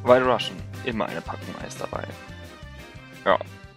White Russian, immer eine Packung Eis dabei. Ja,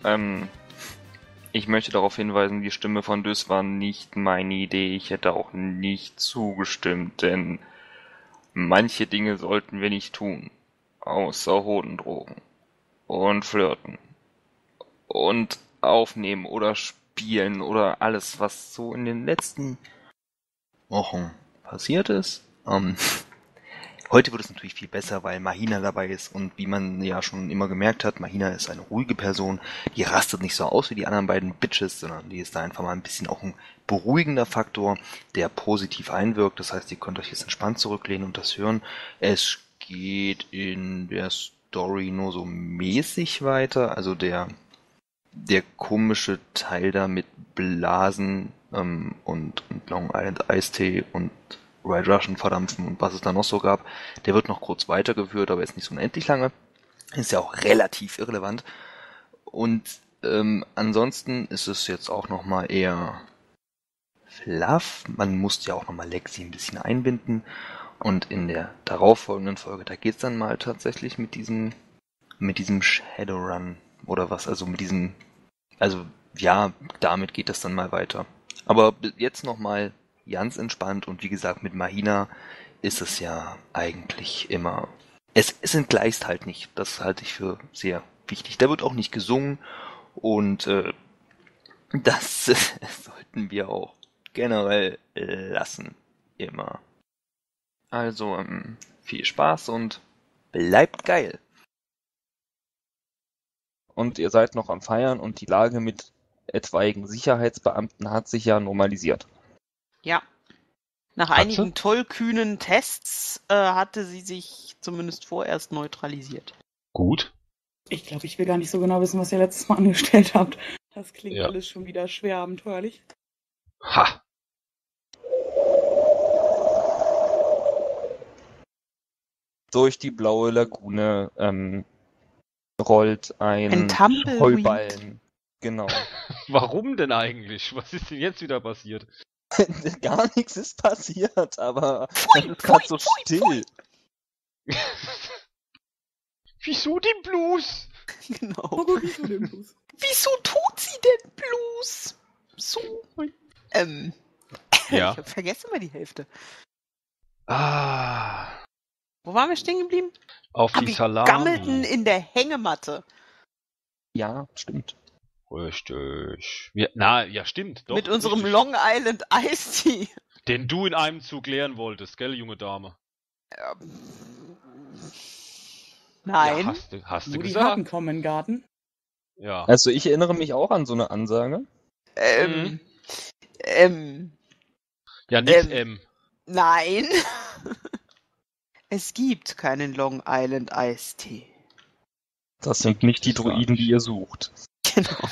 ich möchte darauf hinweisen, die Stimme von Dös war nicht meine Idee. Ich hätte auch nicht zugestimmt, denn manche Dinge sollten wir nicht tun. Außer Hodendrogen. Und flirten. Und aufnehmen oder spielen oder alles, was so in den letzten Wochen passiert ist. Heute wird es natürlich viel besser, weil Mahina dabei ist und wie man ja schon immer gemerkt hat, Mahina ist eine ruhige Person, die rastet nicht so aus wie die anderen beiden Bitches, sondern die ist da einfach mal ein bisschen auch ein beruhigender Faktor, der positiv einwirkt. Das heißt, ihr könnt euch jetzt entspannt zurücklehnen und das hören. Es geht in der Story nur so mäßig weiter, also der komische Teil da mit Blasen und Long Island Iced und White Russian verdampfen und was es da noch so gab, der wird noch kurz weitergeführt, aber ist nicht so unendlich lange. Ist ja auch relativ irrelevant. Und ansonsten ist es jetzt auch nochmal eher fluff. Man muss ja auch nochmal Lexi ein bisschen einbinden. Und in der darauffolgenden Folge, da geht's dann mal tatsächlich mit diesem Shadowrun oder was, also mit diesem, also ja, damit geht das dann mal weiter. Aber jetzt nochmal ganz entspannt und wie gesagt, mit Mahina ist es ja eigentlich immer, es entgleist halt nicht, das halte ich für sehr wichtig. Da wird auch nicht gesungen und das sollten wir auch generell lassen, immer. Also viel Spaß und bleibt geil. Und ihr seid noch am Feiern und die Lage mit etwaigen Sicherheitsbeamten hat sich ja normalisiert. Ja. Nach einigen tollkühnen Tests hatte sie sich zumindest vorerst neutralisiert. Gut. Ich glaube, ich will gar nicht so genau wissen, was ihr letztes Mal angestellt habt. Das klingt alles schon wieder schwer abenteuerlich. Ha! Durch die blaue Lagune rollt ein Tumbleweed. Heuballen. Genau. Warum denn eigentlich? Was ist denn jetzt wieder passiert? Gar nichts ist passiert, aber es ist gerade so still. Wieso den Blues? Genau. Aber wieso denn bloß? Wieso tut sie denn Blues? So. Ja. Ich hab vergessen mal die Hälfte. Ah. Wo waren wir stehen geblieben? Auf die Wir Salami. gammelten in der Hängematte. Ja, stimmt. Richtig. Ja, stimmt. Doch, mit unserem richtig. Long Island Iced Tea. Den du in einem Zug leeren wolltest, gell, junge Dame? Nein. Ja, hast du Nur die gesagt? Harten kommen in den Garten. Ja. Also ich erinnere mich auch an so eine Ansage. Ja, nix Nein. Es gibt keinen Long Island Iced Tea. Das sind nicht die Das war Druiden, die ich. ihr sucht. Genau.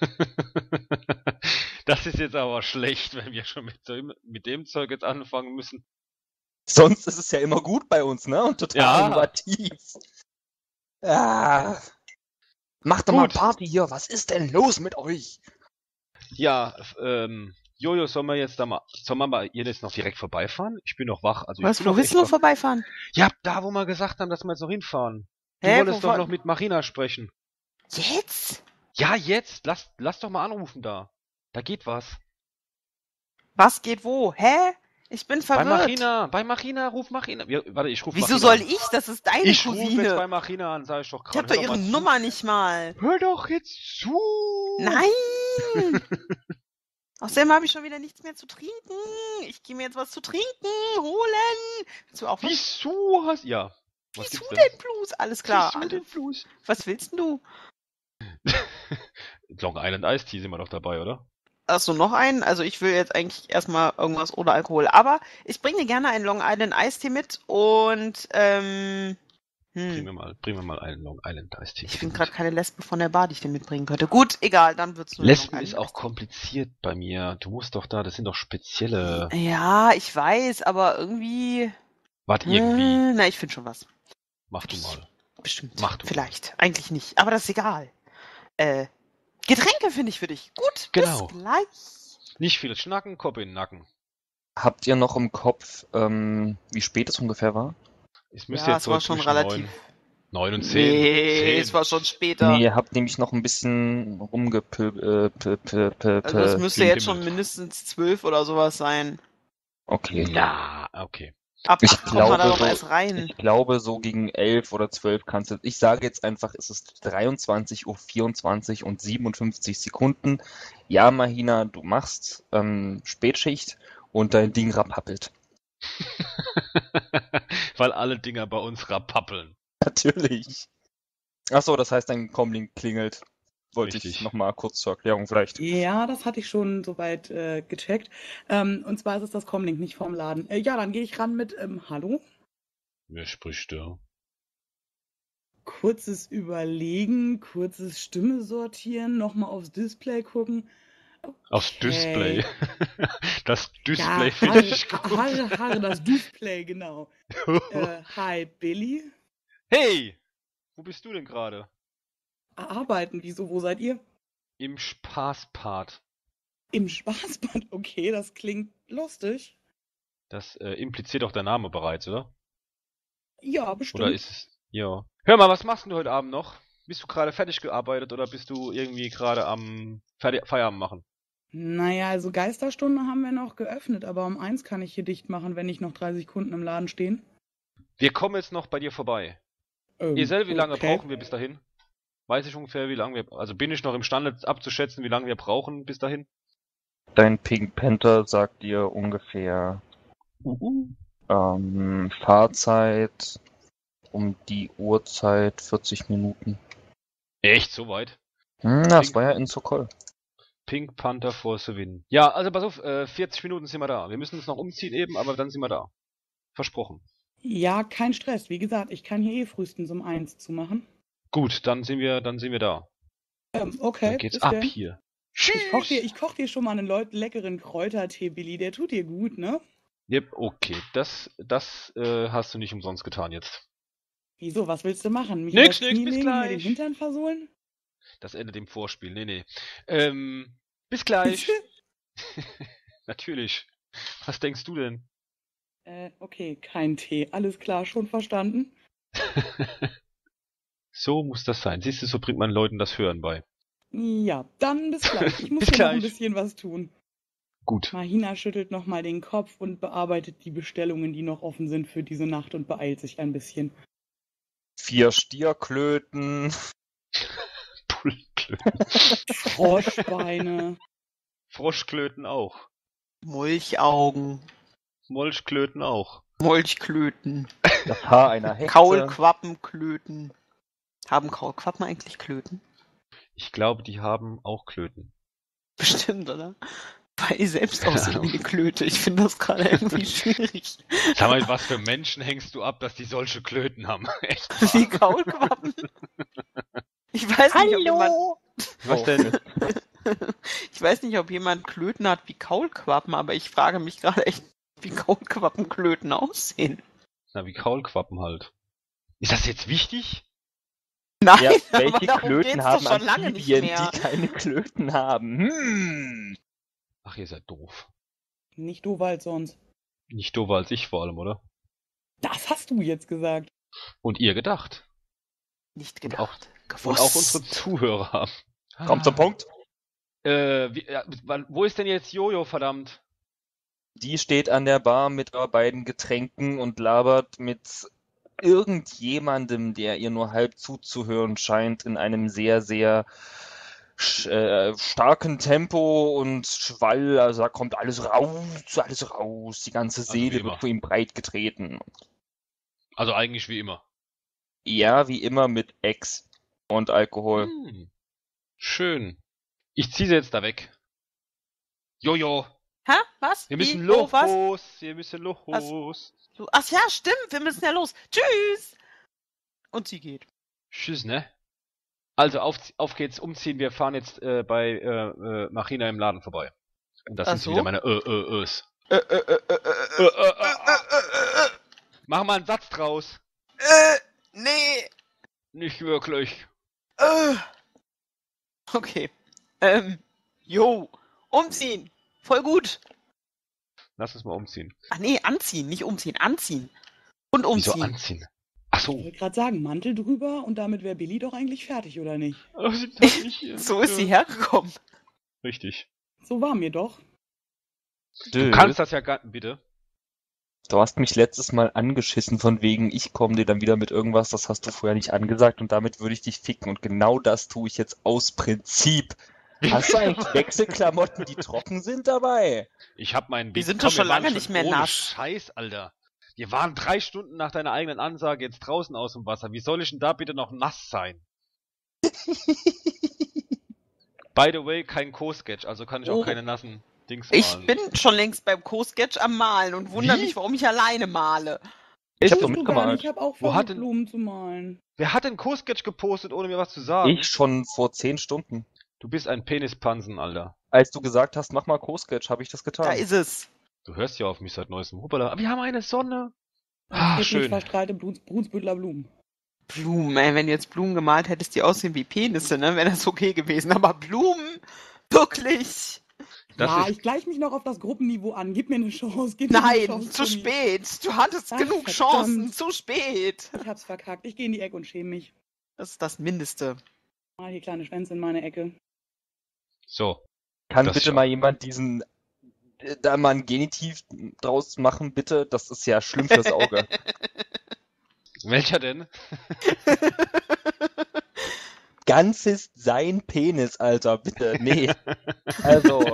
Das ist jetzt aber schlecht, wenn wir schon mit dem Zeug jetzt anfangen müssen. Sonst ist es ja immer gut bei uns, ne? Und total Ja. innovativ. Ah. Macht doch mal Gut. Party hier. Was ist denn los mit euch? Ja, Jojo, sollen wir mal ihr jetzt noch direkt vorbeifahren? Ich bin noch wach. Also Was, ich bin wo noch willst echt du noch wach. vorbeifahren? Ja, da wo wir gesagt haben, dass wir jetzt noch hinfahren. Du Hä, wolltest doch wovon? noch mit Marina sprechen. Jetzt? Ja, jetzt. Lass doch mal anrufen da. Da geht was. Was geht wo? Hä? Ich bin verwirrt. Bei Marina, ruf Marina. Ja, warte, ich rufe Wieso Marina soll an. ich? Das ist deine Ich rufe jetzt Cousine. bei Marina an, sag ich doch Ich gerade. hab doch ihre Nummer nicht mal. Hör doch jetzt zu. Nein! Außerdem habe ich schon wieder nichts mehr zu trinken. Ich gehe mir jetzt was zu trinken holen. Willst du auch was? Wieso hast... Ja. Was Wieso gibt's denn? denn Blues? Alles klar. Wieso denn Blues? Was willst denn du? Long Island Iced Tea sind wir doch dabei, oder? Hast du noch einen? Also ich will jetzt eigentlich erstmal irgendwas ohne Alkohol. Aber ich bringe dir gerne einen Long Island Iced Tea mit und Bring mir mal einen Long Island Iced Tea. ich finde gerade keine Lesbe von der Bar, die ich dir mitbringen könnte. Gut, egal, dann wird's nur Lesben Long ist Island auch kompliziert bei mir. Du musst doch da, das sind doch spezielle... Iced Tea. Ja, ich weiß, aber irgendwie... Warte, irgendwie. Na, ich finde schon was. Mach du mal. Bestimmt. Mach du. Vielleicht. Eigentlich nicht. Aber das ist egal. Getränke finde ich für dich. Gut, Genau. bis gleich. Nicht viel schnacken, Kopf in den Nacken. Habt ihr noch im Kopf, wie spät es ungefähr war? Es müsste Ja, jetzt es so war schon zwischen relativ. 9 und 10. Nee, 10. es war schon später. Nee, ihr habt nämlich noch ein bisschen Also es müsste jetzt schon Pimmelt. mindestens 12 oder sowas sein. Okay. Na, okay. Ab Ich 8 kommt man da glaube, doch so- erst rein. Ich glaube, so gegen 11 oder 12 kannst du. Ich sage jetzt einfach, es ist 23:24 und 57 Sekunden. Ja, Mahina, du machst Spätschicht und dein Ding rapappelt. Weil alle Dinger bei uns rapappeln. Natürlich. Achso, das heißt, dein Comlink klingelt. Wollte Richtig. ich nochmal kurz zur Erklärung vielleicht. Ja, das hatte ich schon soweit gecheckt. Und zwar ist es das Comlink, nicht vom Laden. Ja, dann gehe ich ran mit Hallo. Wer spricht da? Kurzes Überlegen, kurzes Stimme sortieren, nochmal aufs Display gucken. Aufs Display. Das Display Ja, finde ich gut. Harre, das Display, genau. Hi, Billy. Hey! Wo bist du denn gerade? Arbeiten, wieso, wo seid ihr? Im Spaßpart. Im Spaßbad, okay, das klingt lustig. Das impliziert auch der Name bereits, oder? Ja, bestimmt. Oder ist es. Ja. Hör mal, was machst du heute Abend noch? Bist du gerade fertig gearbeitet oder bist du irgendwie gerade am Feierabend machen? Naja, also Geisterstunde haben wir noch geöffnet, aber um 1 kann ich hier dicht machen, wenn nicht noch 3 Sekunden im Laden stehen. Wir kommen jetzt noch bei dir vorbei. Esel, wie lange okay. brauchen wir bis dahin? Weiß ich ungefähr, wie lange wir. Also bin ich noch imstande abzuschätzen, wie lange wir brauchen bis dahin? Dein Pink Panther sagt dir ungefähr Fahrzeit um die Uhrzeit 40 Minuten. Echt, so weit? Das war ja in Sokol. Pink Panther for the win. Ja, also pass auf, 40 Minuten sind wir da. Wir müssen uns noch umziehen eben, aber dann sind wir da. Versprochen. Ja, kein Stress. Wie gesagt, ich kann hier frühestens um 1 zumachen. Gut, dann sind wir da. Okay. Dann geht's bis ab denn. hier. Ich koch dir schon mal einen leckeren Kräutertee, Billy. Der tut dir gut, ne? Yep, okay. Das hast du nicht umsonst getan jetzt. Wieso? Was willst du machen? Mich Nix, übers Knie bis legen, mir den gleich. Hintern versohlen? Das endet im Vorspiel. Nee. Bis gleich. Natürlich. Was denkst du denn? Okay, kein Tee. Alles klar, schon verstanden? So muss das sein. Siehst du, so bringt man Leuten das Hören bei. Ja, dann bis gleich. Ich muss Bis hier noch ein gleich. bisschen was tun. Gut. Mahina schüttelt nochmal den Kopf und bearbeitet die Bestellungen, die noch offen sind für diese Nacht und beeilt sich ein bisschen. 4 Stierklöten. Pullklöten. Froschbeine. Froschklöten auch. Molchaugen, Molchklöten auch. Molchklöten, Das Haar einer Hexe. Kaulquappenklöten. Haben Kaulquappen eigentlich Klöten? Ich glaube, die haben auch Klöten. Bestimmt, oder? Weil ich selbst aussehe wie eine Klöte. Ich finde das gerade irgendwie schwierig. Sag mal, was für Menschen hängst du ab, dass die solche Klöten haben? Echt? Wie Kaulquappen. Ich weiß nicht, ob jemand... Was denn? Ich weiß nicht, ob jemand Klöten hat wie Kaulquappen, aber ich frage mich gerade echt, wie Kaulquappenklöten aussehen. Na, wie Kaulquappen halt. Ist das jetzt wichtig? Nein, Ja, aber welche darum Klöten geht's haben doch schon lange nicht Amphibien, mehr. die keine Klöten haben? Ach, ihr seid doof. Nicht doof als sonst. Nicht doofer als ich vor allem, oder? Das hast du jetzt gesagt. Und ihr gedacht. Nicht Und auch- gedacht. Und auch unsere Zuhörer haben. Kommt zum Punkt. Wo ist denn jetzt Jojo, verdammt? Die steht an der Bar mit beiden Getränken und labert mit irgendjemandem, der ihr nur halb zuzuhören scheint, in einem sehr, sehr starken Tempo und Schwall. Also da kommt alles raus. Die ganze Also Seele wie immer. wird vor ihm breit getreten. Also eigentlich wie immer. Ja, wie immer mit Ex und Alkohol. Schön. Ich ziehe sie jetzt da weg. Jojo, Hä? Was? wir Wie? müssen Wo? los. Was? Wir müssen los. Was? Ach ja, stimmt. Wir müssen ja los. Tschüss. Und sie geht. Tschüss, ne? Also auf geht's, umziehen. Wir fahren jetzt bei Machina im Laden vorbei. Und das Ach sind so? wieder meine Ös. Mach mal einen Satz draus. Nee. Nicht wirklich. Okay. Jo. Umziehen. Voll gut. Lass uns mal umziehen. Ach nee, anziehen, nicht umziehen. Anziehen. Und umziehen. Wieso anziehen? Ach Ich so. wollte gerade sagen, Mantel drüber und damit wäre Billy doch eigentlich fertig, oder nicht? So ist sie hergekommen. Richtig. So war mir doch. Du kannst das ja gar... Bitte? Du hast mich letztes Mal angeschissen von wegen, ich komme dir dann wieder mit irgendwas, das hast du vorher nicht angesagt und damit würde ich dich ficken. Und genau das tue ich jetzt aus Prinzip. Hast du eigentlich Wechselklamotten, die trocken sind dabei? Ich hab meinen Die Beat. sind Komm, doch schon wir waren lange nicht mehr ohne nass. Scheiß, Alter. Wir waren 3 Stunden nach deiner eigenen Ansage jetzt draußen aus dem Wasser. Wie soll ich denn da bitte noch nass sein? By the way, kein Co-Sketch, also kann ich auch Oh. keine nassen Dings Ich malen. bin schon längst beim Co-Sketch am Malen und wundere Wie? mich, warum ich alleine male. Ich hab Tust doch du gar mitgemalt. nicht, ich habe auch Wo hat versucht, denn- Blumen zu malen. Wer hat den Co-Sketch gepostet, ohne mir was zu sagen? Ich schon vor 10 Stunden. Du bist ein Penispansen, Alter. Als du gesagt hast, mach mal Co-Sketch, habe ich das Da getan. ist es. Du hörst ja auf mich seit neuestem. Hoppala. Wir haben eine Sonne. Ah, Ah, schön. verstrahlte Brunsbüttler Blumen. Blumen, ey, wenn du jetzt Blumen gemalt hättest, die aussehen wie Penisse, ne, wäre das okay gewesen. Aber Blumen? Wirklich? Das Ja, ist- ich gleiche mich noch auf das Gruppenniveau an. Gib mir eine Chance. Gib mir eine Nein, Chance, zu Tommy. spät. Du hattest Ach, genug verdammt. Chancen. Zu spät. Ich hab's verkackt. Ich gehe in die Ecke und schäme mich. Das ist das Mindeste. Mal hier kleine Schwänze in meine Ecke. So. Kann Das bitte schon. mal jemand diesen, da mal ein Genitiv draus machen, bitte? Das ist ja schlimm fürs Auge. Welcher denn? Ganz ist sein Penis, Alter, bitte. Nee. Also,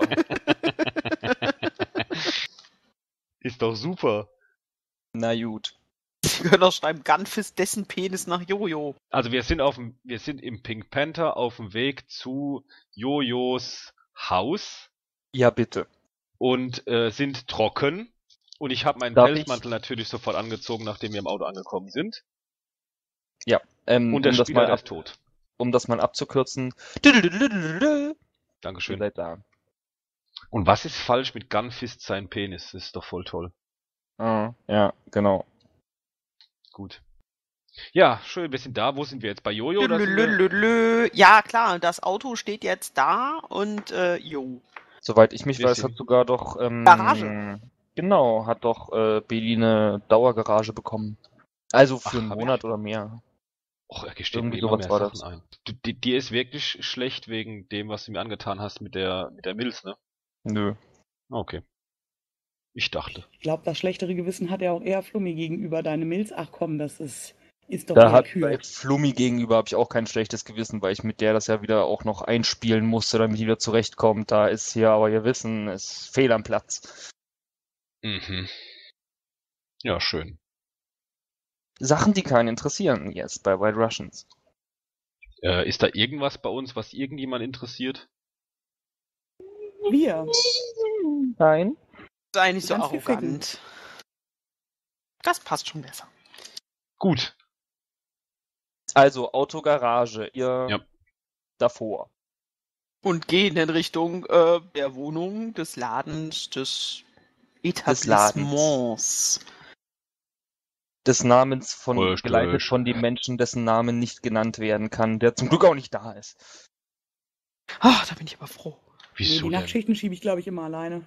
Ist doch super. na gut. Sie können auch schreiben, Gunfist dessen Penis nach Jojo. Also wir sind im Pink Panther auf dem Weg zu Jojos Haus Ja, bitte. und sind trocken. Und ich habe meinen Darf Pelzmantel natürlich sofort angezogen, nachdem wir im Auto angekommen sind. Und der um das Spieler mal ist tot. um das mal abzukürzen. Ihr Dankeschön. seid da. Und was ist falsch mit Gunfist sein Penis? Das ist doch voll toll. Ah, ja, genau. Gut. Ja, schön, wir sind da. Wo sind wir jetzt? Bei Jojo? Oder sind wir... Lülülülülü. Ja, klar, das Auto steht jetzt da und jo. Soweit ich mich Wir weiß, sind- hat sogar doch Garage. Genau, hat doch Beli eine Dauergarage bekommen. Also für Ach, einen hab Monat oder mehr. Och, er gesteht mir Irgendwie immer sowas mehr war Sachen das. ein. Dir ist wirklich schlecht wegen dem, was du mir angetan hast mit der Milz, ne? Nö. Okay. Ich dachte. Ich glaube, das schlechtere Gewissen hat er auch eher Flummi gegenüber deine Milz. Ach komm, das ist doch Da eher hat kühl. bei Flummi gegenüber habe ich auch kein schlechtes Gewissen, weil ich mit der das ja wieder auch noch einspielen musste, damit die wieder zurechtkommt. Da ist hier, aber ihr Wissen, ist fehl am Platz. Mhm. Ja, schön. Sachen, die keinen interessieren, jetzt bei White Russians. Ist da irgendwas bei uns, was irgendjemand interessiert? Wir. Nein. Sei nicht so Ganz viel ficken. arrogant. Das passt schon besser. Gut. Also, Autogarage, ihr Ja. davor. Und gehen in Richtung der Wohnung, des Ladens, des Ladens. Etablissements. Des Namens von, Richtig. geleitet von dem Menschen, dessen Namen nicht genannt werden kann, der zum Glück auch nicht da ist. Ach, da bin ich aber froh. Nee, Wieso die denn? Nachtschichten schiebe ich, glaube ich, immer alleine.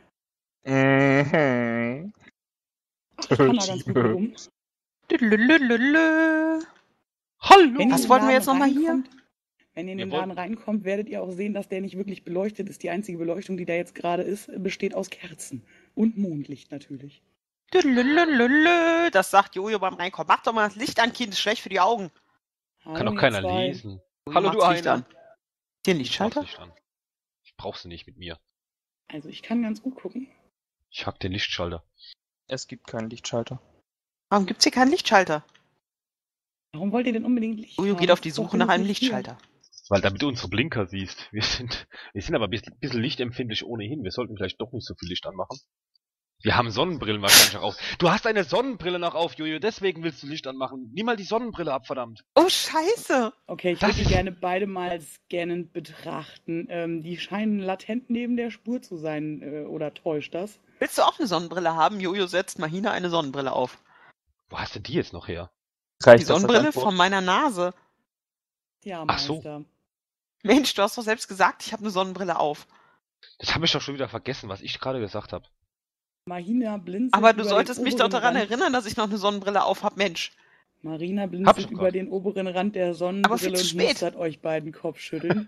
Mhm. Ach, ich kann da ganz gut rum. Lülülülülü. Hallo! Wenn ihr Was in den wollten wir Laden jetzt noch mal hier? reinkommt- Wenn ihr in den Wir Laden reinkommt, werdet ihr auch sehen, dass der nicht wirklich beleuchtet ist. Die einzige Beleuchtung, die da jetzt gerade ist, besteht aus Kerzen. Und Mondlicht natürlich. Lülülülülü. Das sagt Jojo beim Reinkommen. Mach doch mal das Licht an, Kind, ist schlecht für die Augen. Kann Hallo, doch keiner ihr zwei. lesen. Jojo Hallo, macht du das Licht einer. an. Hier ein Ich Lichtschalter? mach's nicht an. Ich brauch sie nicht mit mir. Also ich kann ganz gut gucken. Ich hack den Lichtschalter. Es gibt keinen Lichtschalter. Warum gibt's hier keinen Lichtschalter? Warum wollt ihr denn unbedingt Licht Jojo haben? geht auf die Ist doch Suche nach einem genug Licht hier. Lichtschalter. Weil damit du unsere Blinker siehst. Wir sind aber ein bisschen lichtempfindlich ohnehin. Wir sollten vielleicht doch nicht so viel Licht anmachen. Wir haben Sonnenbrillen wahrscheinlich auch auf. Du hast eine Sonnenbrille noch auf, Jojo, deswegen willst du Licht anmachen. Nimm mal die Sonnenbrille ab, verdammt. Oh, scheiße. Okay, ich Das würde die ist- gerne beide mal scannend betrachten. Die scheinen latent neben der Spur zu sein. Oder täuscht das? Willst du auch eine Sonnenbrille haben? Jojo setzt Mahina eine Sonnenbrille auf. Wo hast du die jetzt noch her? Reicht Die das als Sonnenbrille Antwort? von meiner Nase. Ja, Ach so. Meister. Mensch, du hast doch selbst gesagt, ich habe eine Sonnenbrille auf. Das habe ich doch schon wieder vergessen, was ich gerade gesagt habe. Mahina blinzelt Aber du über solltest den mich doch oberen daran Rand. erinnern, dass ich noch eine Sonnenbrille auf habe, Mensch. Marina Hab blinzelt ich über grad. den oberen Rand der Aber viel Sonnenbrille zu und spät. mustert euch beiden Kopfschütteln.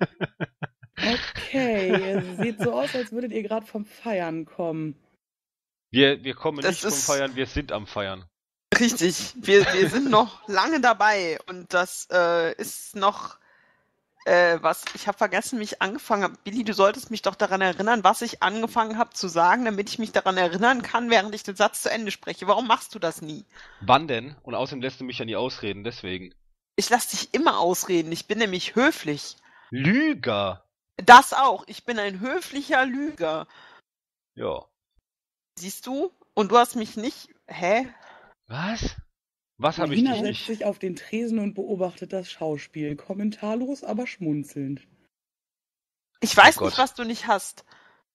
Okay, es sieht so aus, als würdet ihr gerade vom Feiern kommen. Wir kommen Das nicht vom ist- Feiern, wir sind am Feiern. Richtig. Wir sind noch lange dabei und das ist noch was. Ich habe vergessen, wie ich angefangen habe. Billy, du solltest mich doch daran erinnern, was ich angefangen habe zu sagen, damit ich mich daran erinnern kann, während ich den Satz zu Ende spreche. Warum machst du das nie? Wann denn? Und außerdem lässt du mich ja nie ausreden, deswegen. Ich lasse dich immer ausreden. Ich bin nämlich höflich. Lüger! Das auch. Ich bin ein höflicher Lüger. Ja. Siehst du? Und du hast mich nicht. Hä? Was? Was habe ich Marina dich setzt nicht? sich auf den Tresen und beobachtet das Schauspiel. Kommentarlos, aber schmunzelnd. Ich weiß Oh nicht, Gott. was du nicht hast.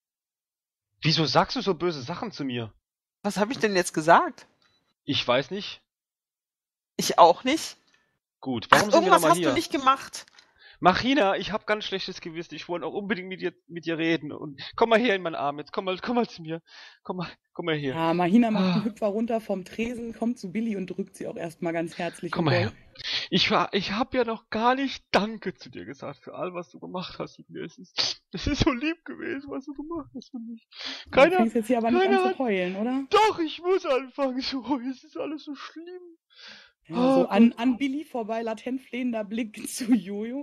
Wieso sagst du so böse Sachen zu mir? Was habe ich denn jetzt gesagt? Ich weiß nicht. Ich auch nicht. Gut, Ach, warum sind wir irgendwas nochmal hast hier? du nicht gemacht. Marina, ich habe ganz schlechtes Gewissen. Ich wollte auch unbedingt mit dir reden. Und komm mal her in meinen Arm jetzt. Komm mal zu mir. Komm mal hier. Ja, Marina macht einen Ah. Hüpfer runter vom Tresen, kommt zu Billy und drückt sie auch erstmal ganz herzlich Komm und mal doll. her. Ich habe ja noch gar nicht Danke zu dir gesagt für all, was du gemacht hast mit mir. Es ist so lieb gewesen, was du gemacht hast für mich. Du Keiner, fängst jetzt hier aber nicht keiner an hat- zu heulen, oder? Doch, ich muss anfangen zu heulen. Es ist alles so schlimm. Ja, so Oh an Billy vorbei, latent flehender Blick zu Jojo.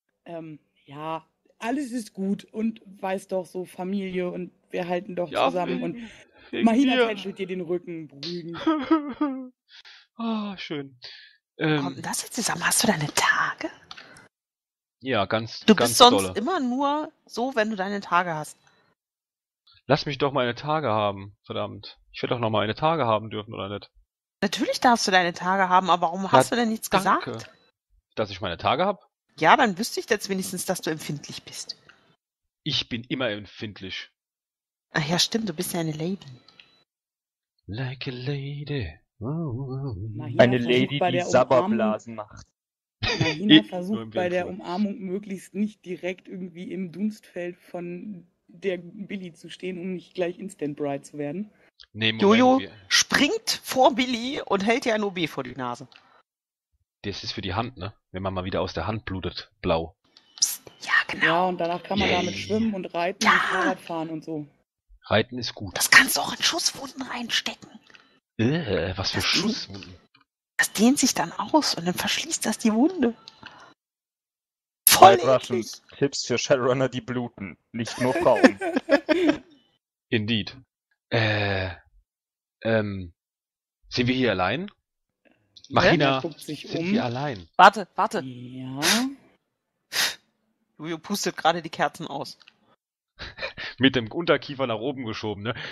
Ja, alles ist gut und weiß doch so Familie und wir halten doch Ja, zusammen und wegen Marina dir. tätschelt dir den Rücken, beruhigend. Ah, schön. Kommt denn das jetzt zusammen? Hast du deine Tage? Ja, ganz Du ganz bist sonst dolle. immer nur so, wenn du deine Tage hast. Lass mich doch meine Tage haben, verdammt. Ich will doch noch meine Tage haben dürfen, oder nicht? Natürlich darfst du deine Tage haben, aber warum hast du denn nichts Danke. gesagt? Dass ich meine Tage habe? Ja, dann wüsste ich jetzt wenigstens, dass du empfindlich bist. Ich bin immer empfindlich. Ach ja, stimmt, du bist ja eine Lady. Like a lady. Marina Eine versucht Lady, bei die der Sabberblasen macht. Marina Nur versucht im bei der Blindflug. Umarmung möglichst nicht direkt irgendwie im Dunstfeld von der Billy zu stehen, um nicht gleich Instant Bride zu werden. Nee, Moment. Jojo springt vor Billy und hält dir ein OB vor die Nase. Das ist für die Hand, ne? Wenn man mal wieder aus der Hand blutet. Blau. Psst, ja, genau. Ja, und danach kann man Yay. damit schwimmen und reiten Ja. und Fahrrad fahren und so. Reiten ist gut. Das kannst du auch in Schusswunden reinstecken. Was für Das- Schusswunden. Das dehnt sich dann aus und dann verschließt das die Wunde. Voll White Russian eklig. Tipps für Shadowrunner, die bluten. Nicht nur Frauen. Indeed. Sind wir hier allein? Marina, guckt sich sind um. wir allein? Warte. Ja. Jojo pustet gerade die Kerzen aus. Mit dem Unterkiefer nach oben geschoben, ne?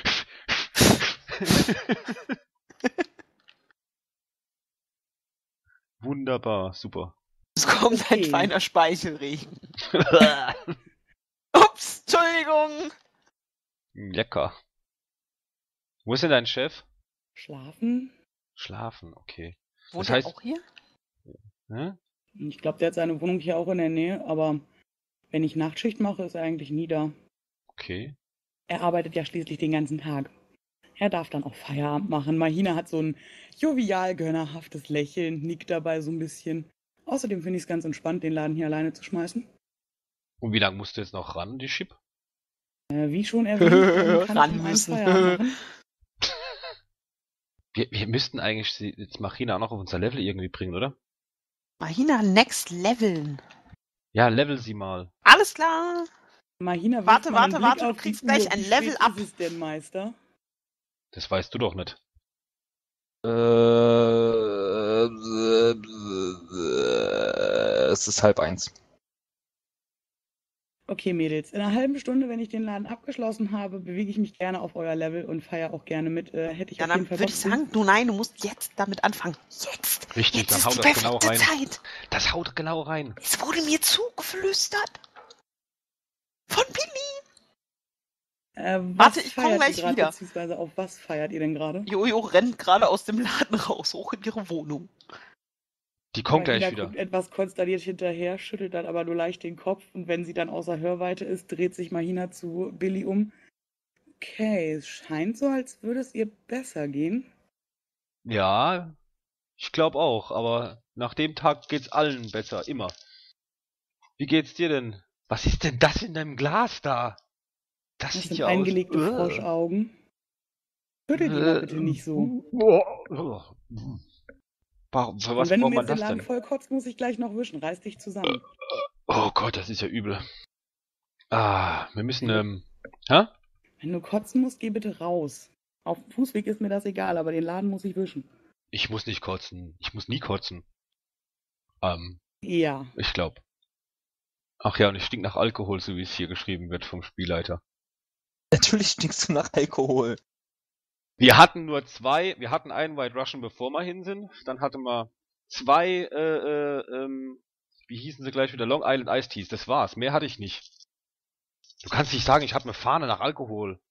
Wunderbar, super. Es kommt ein Okay. feiner Speichelregen. Ups, Entschuldigung. Lecker. Wo ist denn dein Chef? Schlafen? Schlafen, okay. Wohnt Das heißt- er auch hier? Hm? Ich glaube, der hat seine Wohnung hier auch in der Nähe, aber wenn ich Nachtschicht mache, ist er eigentlich nie da. Okay. Er arbeitet ja schließlich den ganzen Tag. Er darf dann auch Feierabend machen. Marina hat so ein jovial gönnerhaftes Lächeln, nickt dabei so ein bisschen. Außerdem finde ich es ganz entspannt, den Laden hier alleine zu schmeißen. Und wie lange musst du jetzt noch ran, die Chip? Wie schon erwähnt, kann Ran ich um einen müssen. Feierabend machen. Wir müssten eigentlich jetzt Marina auch noch auf unser Level irgendwie bringen, oder? Mahina next leveln. Ja, level sie mal. Alles klar. Marina, wirft Warte, mal einen warte, Blick warte, du auf die kriegst gleich Uhr. ein Wie Level spät up. ist es denn, Meister? Das weißt du doch nicht. Es ist 12:30. Okay, Mädels, in einer halben Stunde, wenn ich den Laden abgeschlossen habe, bewege ich mich gerne auf euer Level und feiere auch gerne mit. Hätte ich Ja, auf dann jeden Fall würde Bock ich zu. sagen, du musst jetzt damit anfangen. Jetzt. Richtig, Jetzt dann ist hau die das genau perfekte rein. Zeit. Das haut genau rein. Es wurde mir zugeflüstert. Von Billy. Was Warte, ich komm feiert gleich ihr grad, wieder. beziehungsweise auf was feiert ihr denn gerade? Jojo rennt gerade aus dem Laden raus, hoch in ihre Wohnung. Die kommt Marina gleich wieder. guckt etwas konsterniert hinterher, schüttelt dann aber nur leicht den Kopf und wenn sie dann außer Hörweite ist, dreht sich Marina zu Billy um. Okay, es scheint so, als würde es ihr besser gehen. Ja, Ich glaube auch, aber nach dem Tag geht's allen besser, immer. Wie geht's dir denn? Was ist denn das in deinem Glas da? Das Das sieht sind ja eingelegte aus. Froschaugen. Schüttel die mal bitte nicht so. Warum, für Und was wenn du braucht mir man jetzt den das Laden denn? voll kotzt, muss ich gleich noch wischen. Reiß dich zusammen. Oh Gott, das ist ja übel. Wir müssen, hä? Wenn du kotzen musst, geh bitte raus. Auf dem Fußweg ist mir das egal, aber den Laden muss ich wischen. Ich muss nicht kotzen. Ich muss nie kotzen. Ja. Ich glaube. Ach ja, und ich stink nach Alkohol, so wie es hier geschrieben wird vom Spielleiter. Natürlich stinkst du nach Alkohol. Wir hatten einen White Russian, bevor wir hin sind. Dann hatten wir 2, wie hießen sie gleich wieder? Long Island Iced Teas. Das war's. Mehr hatte ich nicht. Du kannst nicht sagen, ich habe eine Fahne nach Alkohol.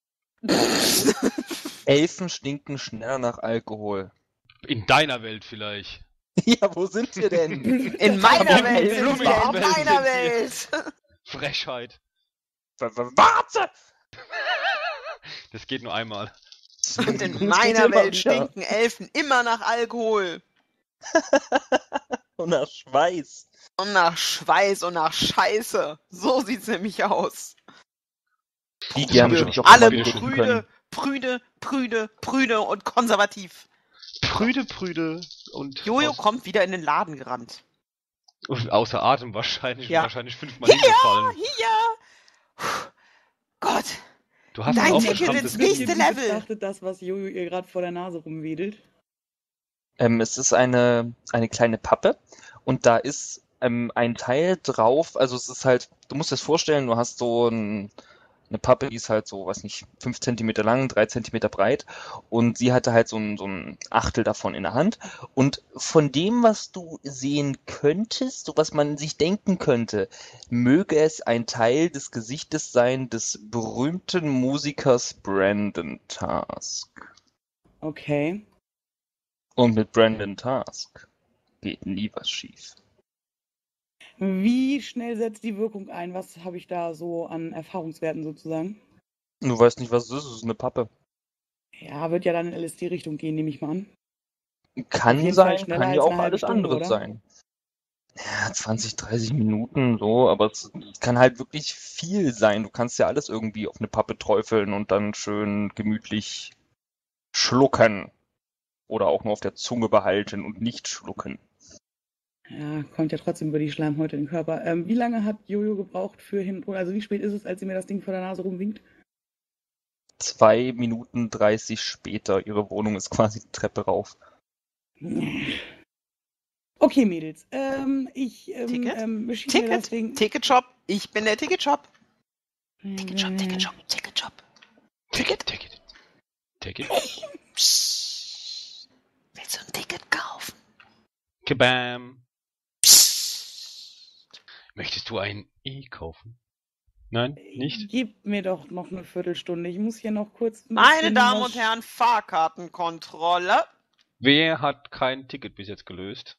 Elfen stinken schneller nach Alkohol. In deiner Welt vielleicht. Ja, wo sind wir denn? In meiner Aber Welt, in sind wir, in Blumenwelt meiner sind wir. Welt. Frechheit. Warte! Das geht nur einmal. Und in Das geht meiner immer Welt wieder. stinken Elfen immer nach Alkohol. Und nach Schweiß. Und nach Schweiß und nach Scheiße. So sieht's nämlich aus. Die gerne Prüde. würde ich auch Alle mal bedenken können. prüde und konservativ. Prüde und Jojo kommt wieder in den Laden gerannt. außer Atem wahrscheinlich. Ja. Wahrscheinlich 5-mal hingefallen. Hier! Puh, Gott, Du hast Dein ein Ticket aufgeschraubtes ins nächste Knie. Level. Betrachtet das, was Jojo ihr gerade vor der Nase rumwedelt. Es ist eine kleine Pappe und da ist ein Teil drauf, also es ist halt, du musst dir das vorstellen, du hast so eine Pappe, die ist halt so, weiß nicht, 5 Zentimeter lang, 3 Zentimeter breit und sie hatte halt so ein Achtel davon in der Hand und von dem, was du sehen könntest, so was man sich denken könnte, möge es ein Teil des Gesichtes sein des berühmten Musikers Brandon Task. Okay. Und mit Brandon Task geht nie was schief. Wie schnell setzt die Wirkung ein? Was habe ich da so an Erfahrungswerten sozusagen? Du weißt nicht, was es ist eine Pappe. Ja, wird ja dann in LSD-Richtung gehen, nehme ich mal an. Auf Kann jeden Fall sein, schneller kann ja als auch eine halbe alles Stunde, andere oder? sein. Ja, 20, 30 Minuten so, aber es kann halt wirklich viel sein. Du kannst ja alles irgendwie auf eine Pappe träufeln und dann schön gemütlich schlucken. Oder auch nur auf der Zunge behalten und nicht schlucken. Ja, kommt ja trotzdem über die Schleimhäute in den Körper. Wie lange hat Jojo gebraucht für hin? Also wie spät ist es, als sie mir das Ding vor der Nase rumwinkt? 2 Minuten 30 später. Ihre Wohnung ist quasi die Treppe rauf. Okay, Mädels. Ich Ticket? beschiebe mir das Ding. Ticketshop. Ich bin der Ticketshop. Ticket. Psst. Willst du ein Ticket kaufen? Kabam. Möchtest du ein E kaufen? Nein, nicht? Gib mir doch noch eine Viertelstunde. Ich muss hier noch kurz. ein Meine bisschen Damen was- und Herren, Fahrkartenkontrolle. Wer hat kein Ticket bis jetzt gelöst?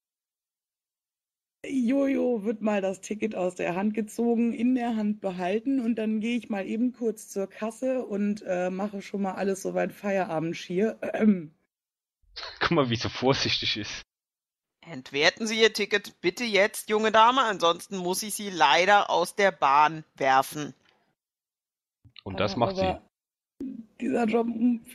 Jojo wird mal das Ticket aus der Hand gezogen, in der Hand behalten und dann gehe ich mal eben kurz zur Kasse und mache schon mal alles soweit Feierabendschier. Guck mal, wie so vorsichtig ist. Entwerten Sie Ihr Ticket bitte jetzt, junge Dame, ansonsten muss ich Sie leider aus der Bahn werfen. Und das macht sie. Dieser Job.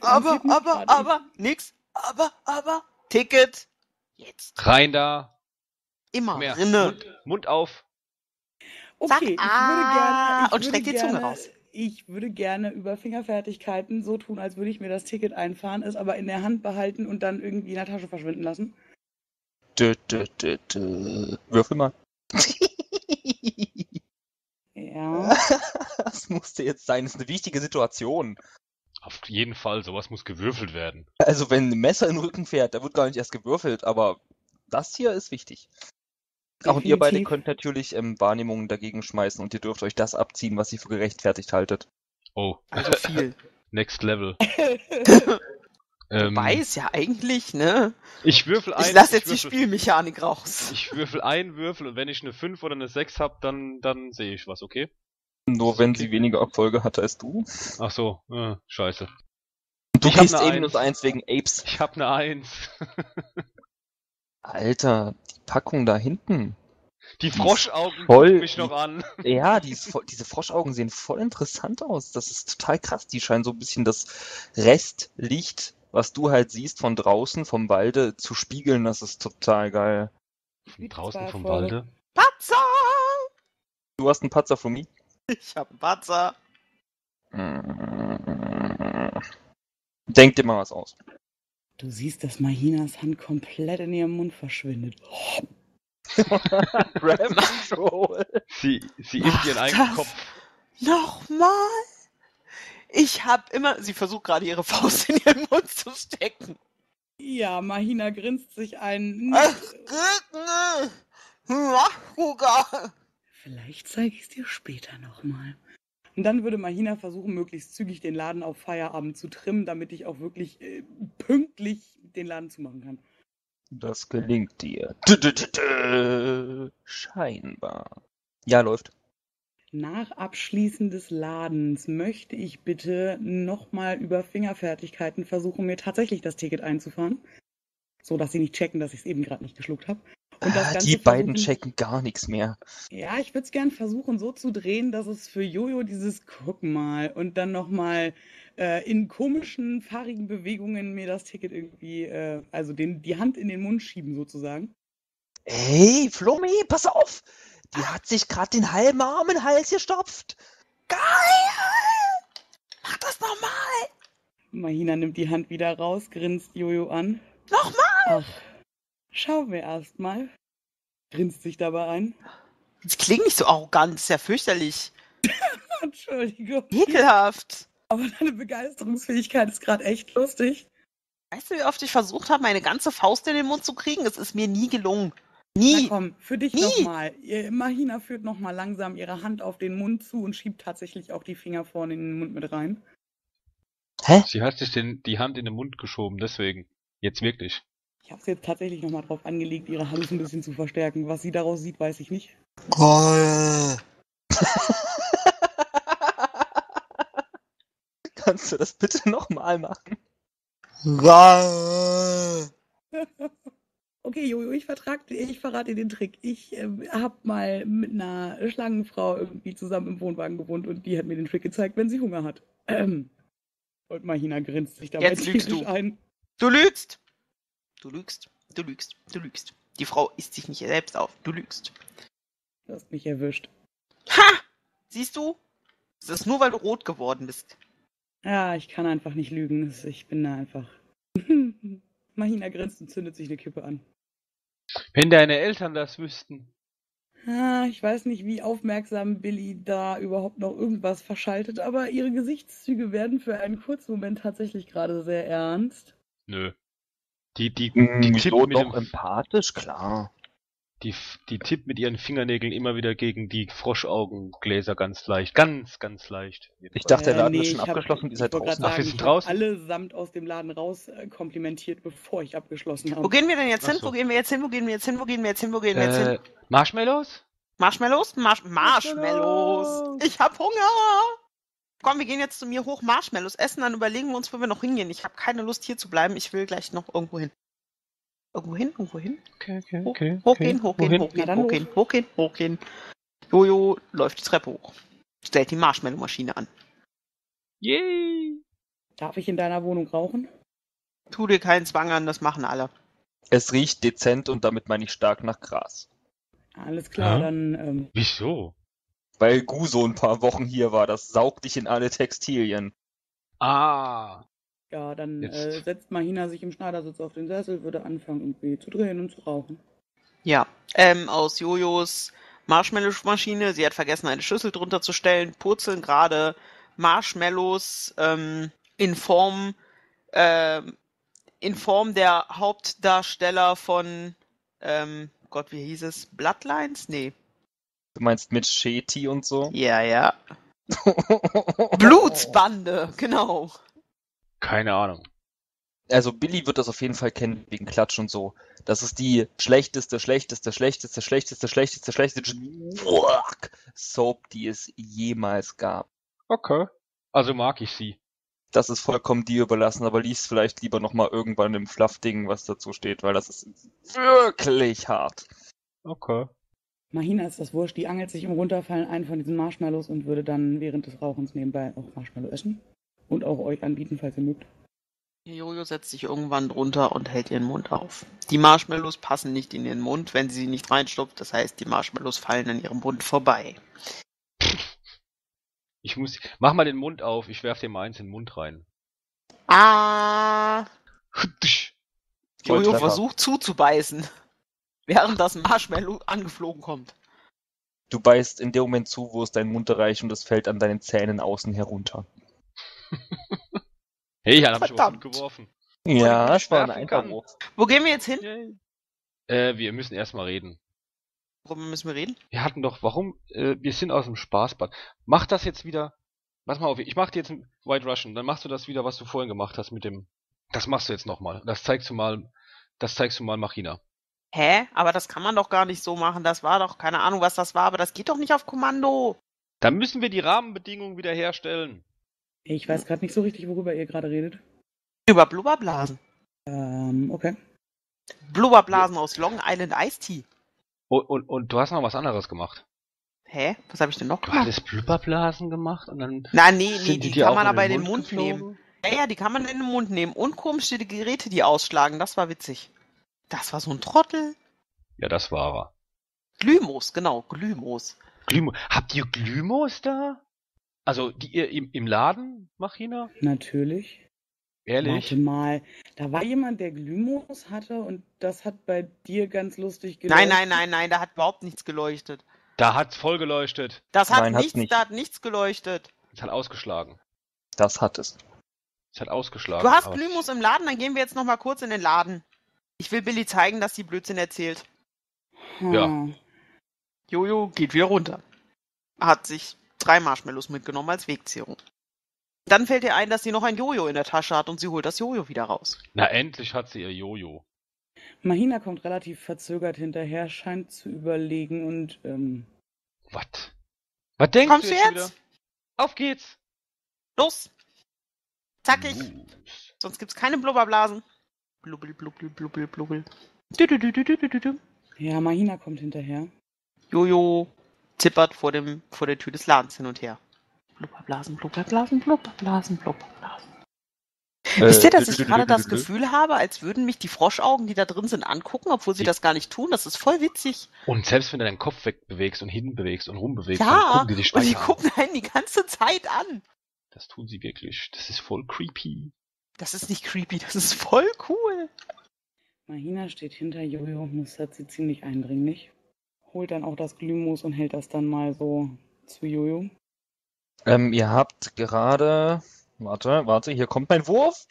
Nix. Ticket. Jetzt. Rein da. Immer Mehr. rinne. Mund auf. Okay, Zack, und streck die Zunge raus. Ich würde gerne über Fingerfertigkeiten so tun, als würde ich mir das Ticket einfahren, es aber in der Hand behalten und dann irgendwie in der Tasche verschwinden lassen. Würfel mal. Ja. Das musste jetzt sein. Das ist eine wichtige Situation. Auf jeden Fall, sowas muss gewürfelt werden. Also wenn ein Messer in den Rücken fährt, da wird gar nicht erst gewürfelt, aber das hier ist wichtig. Auch und ihr beide Definitiv. könnt natürlich Wahrnehmungen dagegen schmeißen und ihr dürft euch das abziehen, was ihr für gerechtfertigt haltet. Oh, Also viel. next level. Wobei ist ja eigentlich, ne? Ich würfel ein. Ich lasse jetzt die Spielmechanik raus. Ich würfel einen Würfel und wenn ich eine 5 oder eine 6 hab, dann sehe ich was, okay? Nur wenn sie weniger Erfolge hat als du. Ach so, scheiße. Und du Ich hab kriegst eine eh -1 wegen Apes. Ich hab eine 1. Alter, die Packung da hinten. Die ist Froschaugen voll- gucken mich noch an. Ja, diese Froschaugen sehen voll interessant aus. Das ist total krass. Die scheinen so ein bisschen das Restlicht, was du halt siehst von draußen, vom Walde, zu spiegeln. Das ist total geil. Von draußen Zwei vom Erfolge. Walde. Patzer! Du hast einen Patzer für mich? Ich hab einen Patzer. Denk dir mal was aus. Du siehst, dass Mahinas Hand komplett in ihrem Mund verschwindet. Grab Control. Sie isst Mach ihren eigenen das. Kopf. Nochmal? Ich hab immer... Sie versucht gerade ihre Faust in ihren Mund zu stecken. Ja, Mahina grinst sich ein. Vielleicht zeige ich es dir später nochmal. Und dann würde Mahina versuchen, möglichst zügig den Laden auf Feierabend zu trimmen, damit ich auch wirklich pünktlich den Laden zumachen kann. Das gelingt dir. Scheinbar. Ja, läuft. Nach Abschließen des Ladens möchte ich bitte nochmal über Fingerfertigkeiten versuchen, mir tatsächlich das Ticket einzufahren. So, dass sie nicht checken, dass ich es eben gerade nicht geschluckt habe. Und das Ganze Die beiden versuchen- checken gar nichts mehr. Ja, ich würde es gern versuchen, so zu drehen, dass es für Jojo dieses Guck mal und dann nochmal in komischen, fahrigen Bewegungen mir das Ticket irgendwie, also die Hand in den Mund schieben sozusagen. Hey, Flummi, pass auf! Die hat sich gerade den halben Arm in den Hals gestopft. Geil! Mach das nochmal! Mahina nimmt die Hand wieder raus, grinst Jojo an. Nochmal! Ach, schauen wir erst mal. Grinst sich dabei ein. Das klingt nicht so arrogant, ist ja fürchterlich. Entschuldigung. Ekelhaft. Aber deine Begeisterungsfähigkeit ist gerade echt lustig. Weißt du, wie oft ich versucht habe, meine ganze Faust in den Mund zu kriegen? Es ist mir nie gelungen. Na Nie. komm, für dich Nie. nochmal. Mahina führt nochmal langsam ihre Hand auf den Mund zu und schiebt tatsächlich auch die Finger vorne in den Mund mit rein. Hä? Sie hat sich die Hand in den Mund geschoben, deswegen. Jetzt wirklich. Ich habe es jetzt tatsächlich nochmal drauf angelegt, ihre Hals ein bisschen zu verstärken. Was sie daraus sieht, weiß ich nicht. Kannst du das bitte nochmal machen? Okay, Jojo, ich verrate dir den Trick. Ich habe mal mit einer Schlangenfrau irgendwie zusammen im Wohnwagen gewohnt und die hat mir den Trick gezeigt, wenn sie Hunger hat. Und Mahina grinst sich dabei Jetzt lügst tierisch du. ein. Du lügst. Du lügst. Du lügst. Du lügst. Die Frau isst sich nicht selbst auf. Du lügst. Du hast mich erwischt. Ha! Siehst du? Es ist nur, weil du rot geworden bist. Ja, ich kann einfach nicht lügen. Ich bin da einfach. Mahina grinst und zündet sich eine Kippe an. Wenn deine Eltern das wüssten. Ah, ich weiß nicht, wie aufmerksam Billy da überhaupt noch irgendwas verschaltet, aber ihre Gesichtszüge werden für einen kurzen Moment tatsächlich gerade sehr ernst. Nö. Die Wieso tippt mit doch dem, empathisch? Klar. die tippt mit ihren Fingernägeln immer wieder gegen die Froschaugengläser ganz leicht. Ganz, ganz leicht. Ich dachte, der Laden ist Nee, schon abgeschlossen, ihr seid ich wollte draußen. gerade Ach, wir sagen, sind ich draußen? habe allesamt aus dem Laden raus komplimentiert, bevor ich abgeschlossen habe. Wo gehen wir denn jetzt hin? Ach so. Wo gehen wir jetzt hin? Wo gehen wir jetzt hin? Wo gehen wir jetzt hin? Wo gehen wir jetzt hin? Marshmallows? Marshmallows? Marshmallows! Ich hab Hunger! Komm, wir gehen jetzt zu mir hoch Marshmallows essen, dann überlegen wir uns, wo wir noch hingehen. Ich habe keine Lust, hier zu bleiben. Ich will gleich noch irgendwo hin. Irgendwo hin? Irgendwo hin? Okay, Hochgehen, hochgehen, Na hochgehen, dann hochgehen, hochgehen, hochgehen. Jojo läuft die Treppe hoch. Stellt die Marshmallow-Maschine an. Yay! Darf ich in deiner Wohnung rauchen? Tu dir keinen Zwang an, das machen alle. Es riecht dezent und damit meine ich stark nach Gras. Alles klar, Ja? dann Wieso? Weil Gu so ein paar Wochen hier war, das saugt dich in alle Textilien. Ah. ja, dann Jetzt. setzt Mahina sich im Schneidersitz auf den Sessel, würde anfangen irgendwie zu drehen und zu rauchen. Ja, aus Jojos Marshmallow-Maschine. Sie hat vergessen, eine Schüssel drunter zu stellen. Purzeln gerade Marshmallows in Form der Hauptdarsteller von Gott, wie hieß es? Bloodlines? Nee. Du meinst mit Sheti und so? Ja. Blutsbande, genau. Keine Ahnung. Also Billy wird das auf jeden Fall kennen, wegen Klatsch und so. Das ist die schlechteste Soap, die es jemals gab. Okay. Also mag ich sie. Das ist vollkommen dir überlassen, aber lies vielleicht lieber nochmal irgendwann im Fluff-Ding, was dazu steht, weil das ist wirklich hart. Okay. Mahina ist das wurscht, die angelt sich im Runterfallen einen von diesen Marshmallows und würde dann während des Rauchens nebenbei auch Marshmallow essen. Und auch euch anbieten, falls ihr mögt. Jojo setzt sich irgendwann drunter und hält ihren Mund auf. Die Marshmallows passen nicht in ihren Mund, wenn sie nicht reinstopft. Das heißt, die Marshmallows fallen an ihrem Mund vorbei. Mach mal den Mund auf, ich werf dir mal eins in den Mund rein. Ah! Jojo Volltreffer. versucht zuzubeißen, während das Marshmallow angeflogen kommt. Du beißt in dem Moment zu, wo es deinen Mund erreicht und es fällt an deinen Zähnen außen herunter. Hey, ja, da hab ich aber Verdammt. gut geworfen. Ja, ich das war ein werfen kann. Einwurf. Wo gehen wir jetzt hin? Wir müssen erstmal reden. Worüber müssen wir reden? Wir hatten doch, wir sind aus dem Spaßbad. Mach das jetzt wieder. Pass mal auf, ich mach dir jetzt ein White Russian, dann machst du das wieder, was du vorhin gemacht hast mit dem. Das machst du jetzt nochmal. Das zeigst du mal Machina. Hä? Aber das kann man doch gar nicht so machen. Das war doch, keine Ahnung, was das war, aber das geht doch nicht auf Kommando. Dann müssen wir die Rahmenbedingungen wieder herstellen. Ich weiß gerade nicht so richtig, worüber ihr gerade redet. Über Blubberblasen. Okay. Blubberblasen aus Long Island Iced Tea. Und du hast noch was anderes gemacht. Hä? Was habe ich denn noch Du gemacht? hattest Blubberblasen gemacht und dann Nein, nee, sind die dir kann auch man in aber in den den Mund geflogen? nehmen. Ja, die kann man in den Mund nehmen. Und komische Geräte, die ausschlagen. Das war witzig. Das war so ein Trottel. Ja, das war er. Glühmoos, genau, Glühmoos. Habt ihr Glühmoos da? Also, die ihr im Laden, Machina? Natürlich. Ehrlich? Warte mal. Da war jemand, der Glühmoos hatte und das hat bei dir ganz lustig Nein, geleuchtet. nein, da hat überhaupt nichts geleuchtet. Da hat's voll geleuchtet. Das hat Nein, hat's nichts, nicht. da hat nichts geleuchtet. Es hat ausgeschlagen. Das hat es. Es hat ausgeschlagen. Du hast aber- Glühmoos im Laden, dann gehen wir jetzt nochmal kurz in den Laden. Ich will Billy zeigen, dass sie Blödsinn erzählt. Ja. Jojo geht wieder runter. Hat sich 3 Marshmallows mitgenommen als Wegzehrung. Dann fällt ihr ein, dass sie noch ein Jojo in der Tasche hat und sie holt das Jojo wieder raus. Na, endlich hat sie ihr Jojo. Mahina kommt relativ verzögert hinterher, scheint zu überlegen und Was? Was denkst Kommst du du jetzt? jetzt? Wieder? Auf geht's! Los! Zackig! Los. Sonst gibt's keine Blubberblasen. Blubbel, blubbel, blubbel, blubbel. Du. ja, Mahina kommt hinterher. Jojo zippert vor der Tür des Ladens hin und her. Blubberblasen, Blubberblasen, Blubberblasen, Blubberblasen. Wisst ihr, dass ich gerade das Gefühl habe, als würden mich die Froschaugen, die da drin sind, angucken, obwohl sie das gar nicht tun? Das ist voll witzig. Und selbst wenn du deinen Kopf wegbewegst und hin bewegst und rumbewegst, dann Ja, gucken die dich und die weiter an. gucken einen die ganze Zeit an. Das tun sie wirklich. Das ist voll creepy. Das ist nicht creepy, das ist voll cool. Mahina steht hinter Jojo, mustert sie ziemlich eindringlich. Holt dann auch das Glühmoos und hält das dann mal so zu Jojo. Ihr habt gerade. Warte, hier kommt mein Wurf.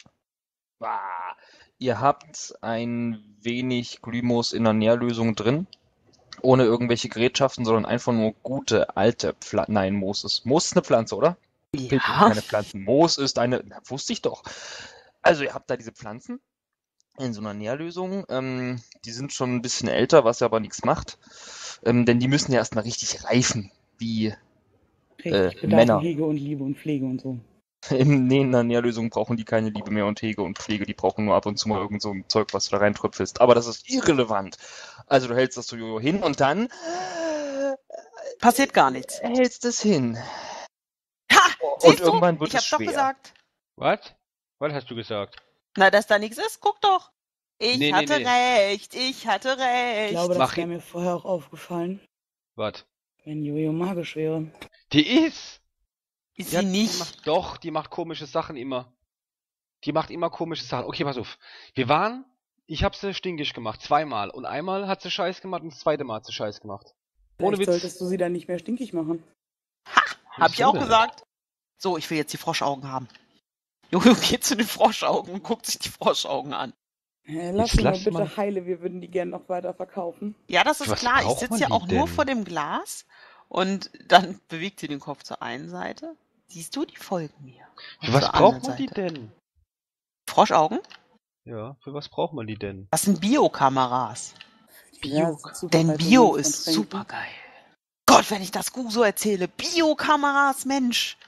Ihr habt ein wenig Glühmoos in der Nährlösung drin. Ohne irgendwelche Gerätschaften, sondern einfach nur gute alte Pflanzen. Nein, Moos ist eine Pflanze, oder? Pilze sind keine Pflanzen. Moos ist eine. Na, wusste ich doch. Also, ihr habt da diese Pflanzen in so einer Nährlösung. Die sind schon ein bisschen älter, was ja aber nichts macht. Denn die müssen ja erstmal richtig reifen, wie Richtig, bedarf Männer. Hege und Liebe und Pflege und so. in einer Nährlösung brauchen die keine Liebe mehr und Hege und Pflege. Die brauchen nur ab und zu mal irgend so ein Zeug, was du da reintröpfelst. Aber das ist irrelevant. Also, du hältst das so Jojo hin und dann Passiert gar nichts. hältst es hin. Ha! Und Siehst du? irgendwann wird Ich es hab's doch schwer. gesagt. Was? Was hast du gesagt? Na, dass da nichts ist, guck doch. Ich Nee, hatte nee. recht. Ich glaube, das Mach wäre mir vorher auch aufgefallen, Was? wenn Jojo magisch wäre. Die ist! Ist Die sie nicht. Die macht komische Sachen immer. Die macht immer komische Sachen. Okay, pass auf. Ich hab sie stinkig gemacht, 2-mal. Und einmal hat sie Scheiß gemacht und das 2. Mal hat sie Scheiß gemacht. Ohne Vielleicht Witz. solltest du sie dann nicht mehr stinkig machen. Hab ich Wieso auch denn? gesagt. So, ich will jetzt die Froschaugen haben. Jojo geht zu den Froschaugen und guckt sich die Froschaugen an. Lass Jetzt sie mal lass bitte mal. heile, wir würden die gerne noch weiter verkaufen. Ja, das ist Was klar. Ich braucht sitze man ja die auch nur denn? vor dem Glas und dann bewegt sie den Kopf zur einen Seite. Siehst du, die folgen mir. Und Für was zur braucht anderen man die Seite. denn? Froschaugen? Ja, für was braucht man die denn? Das sind Biokameras. Ja, Denn Zubereitung Bio von ist Tränken. super geil. Gott, wenn ich das so erzähle. Biokameras, Mensch.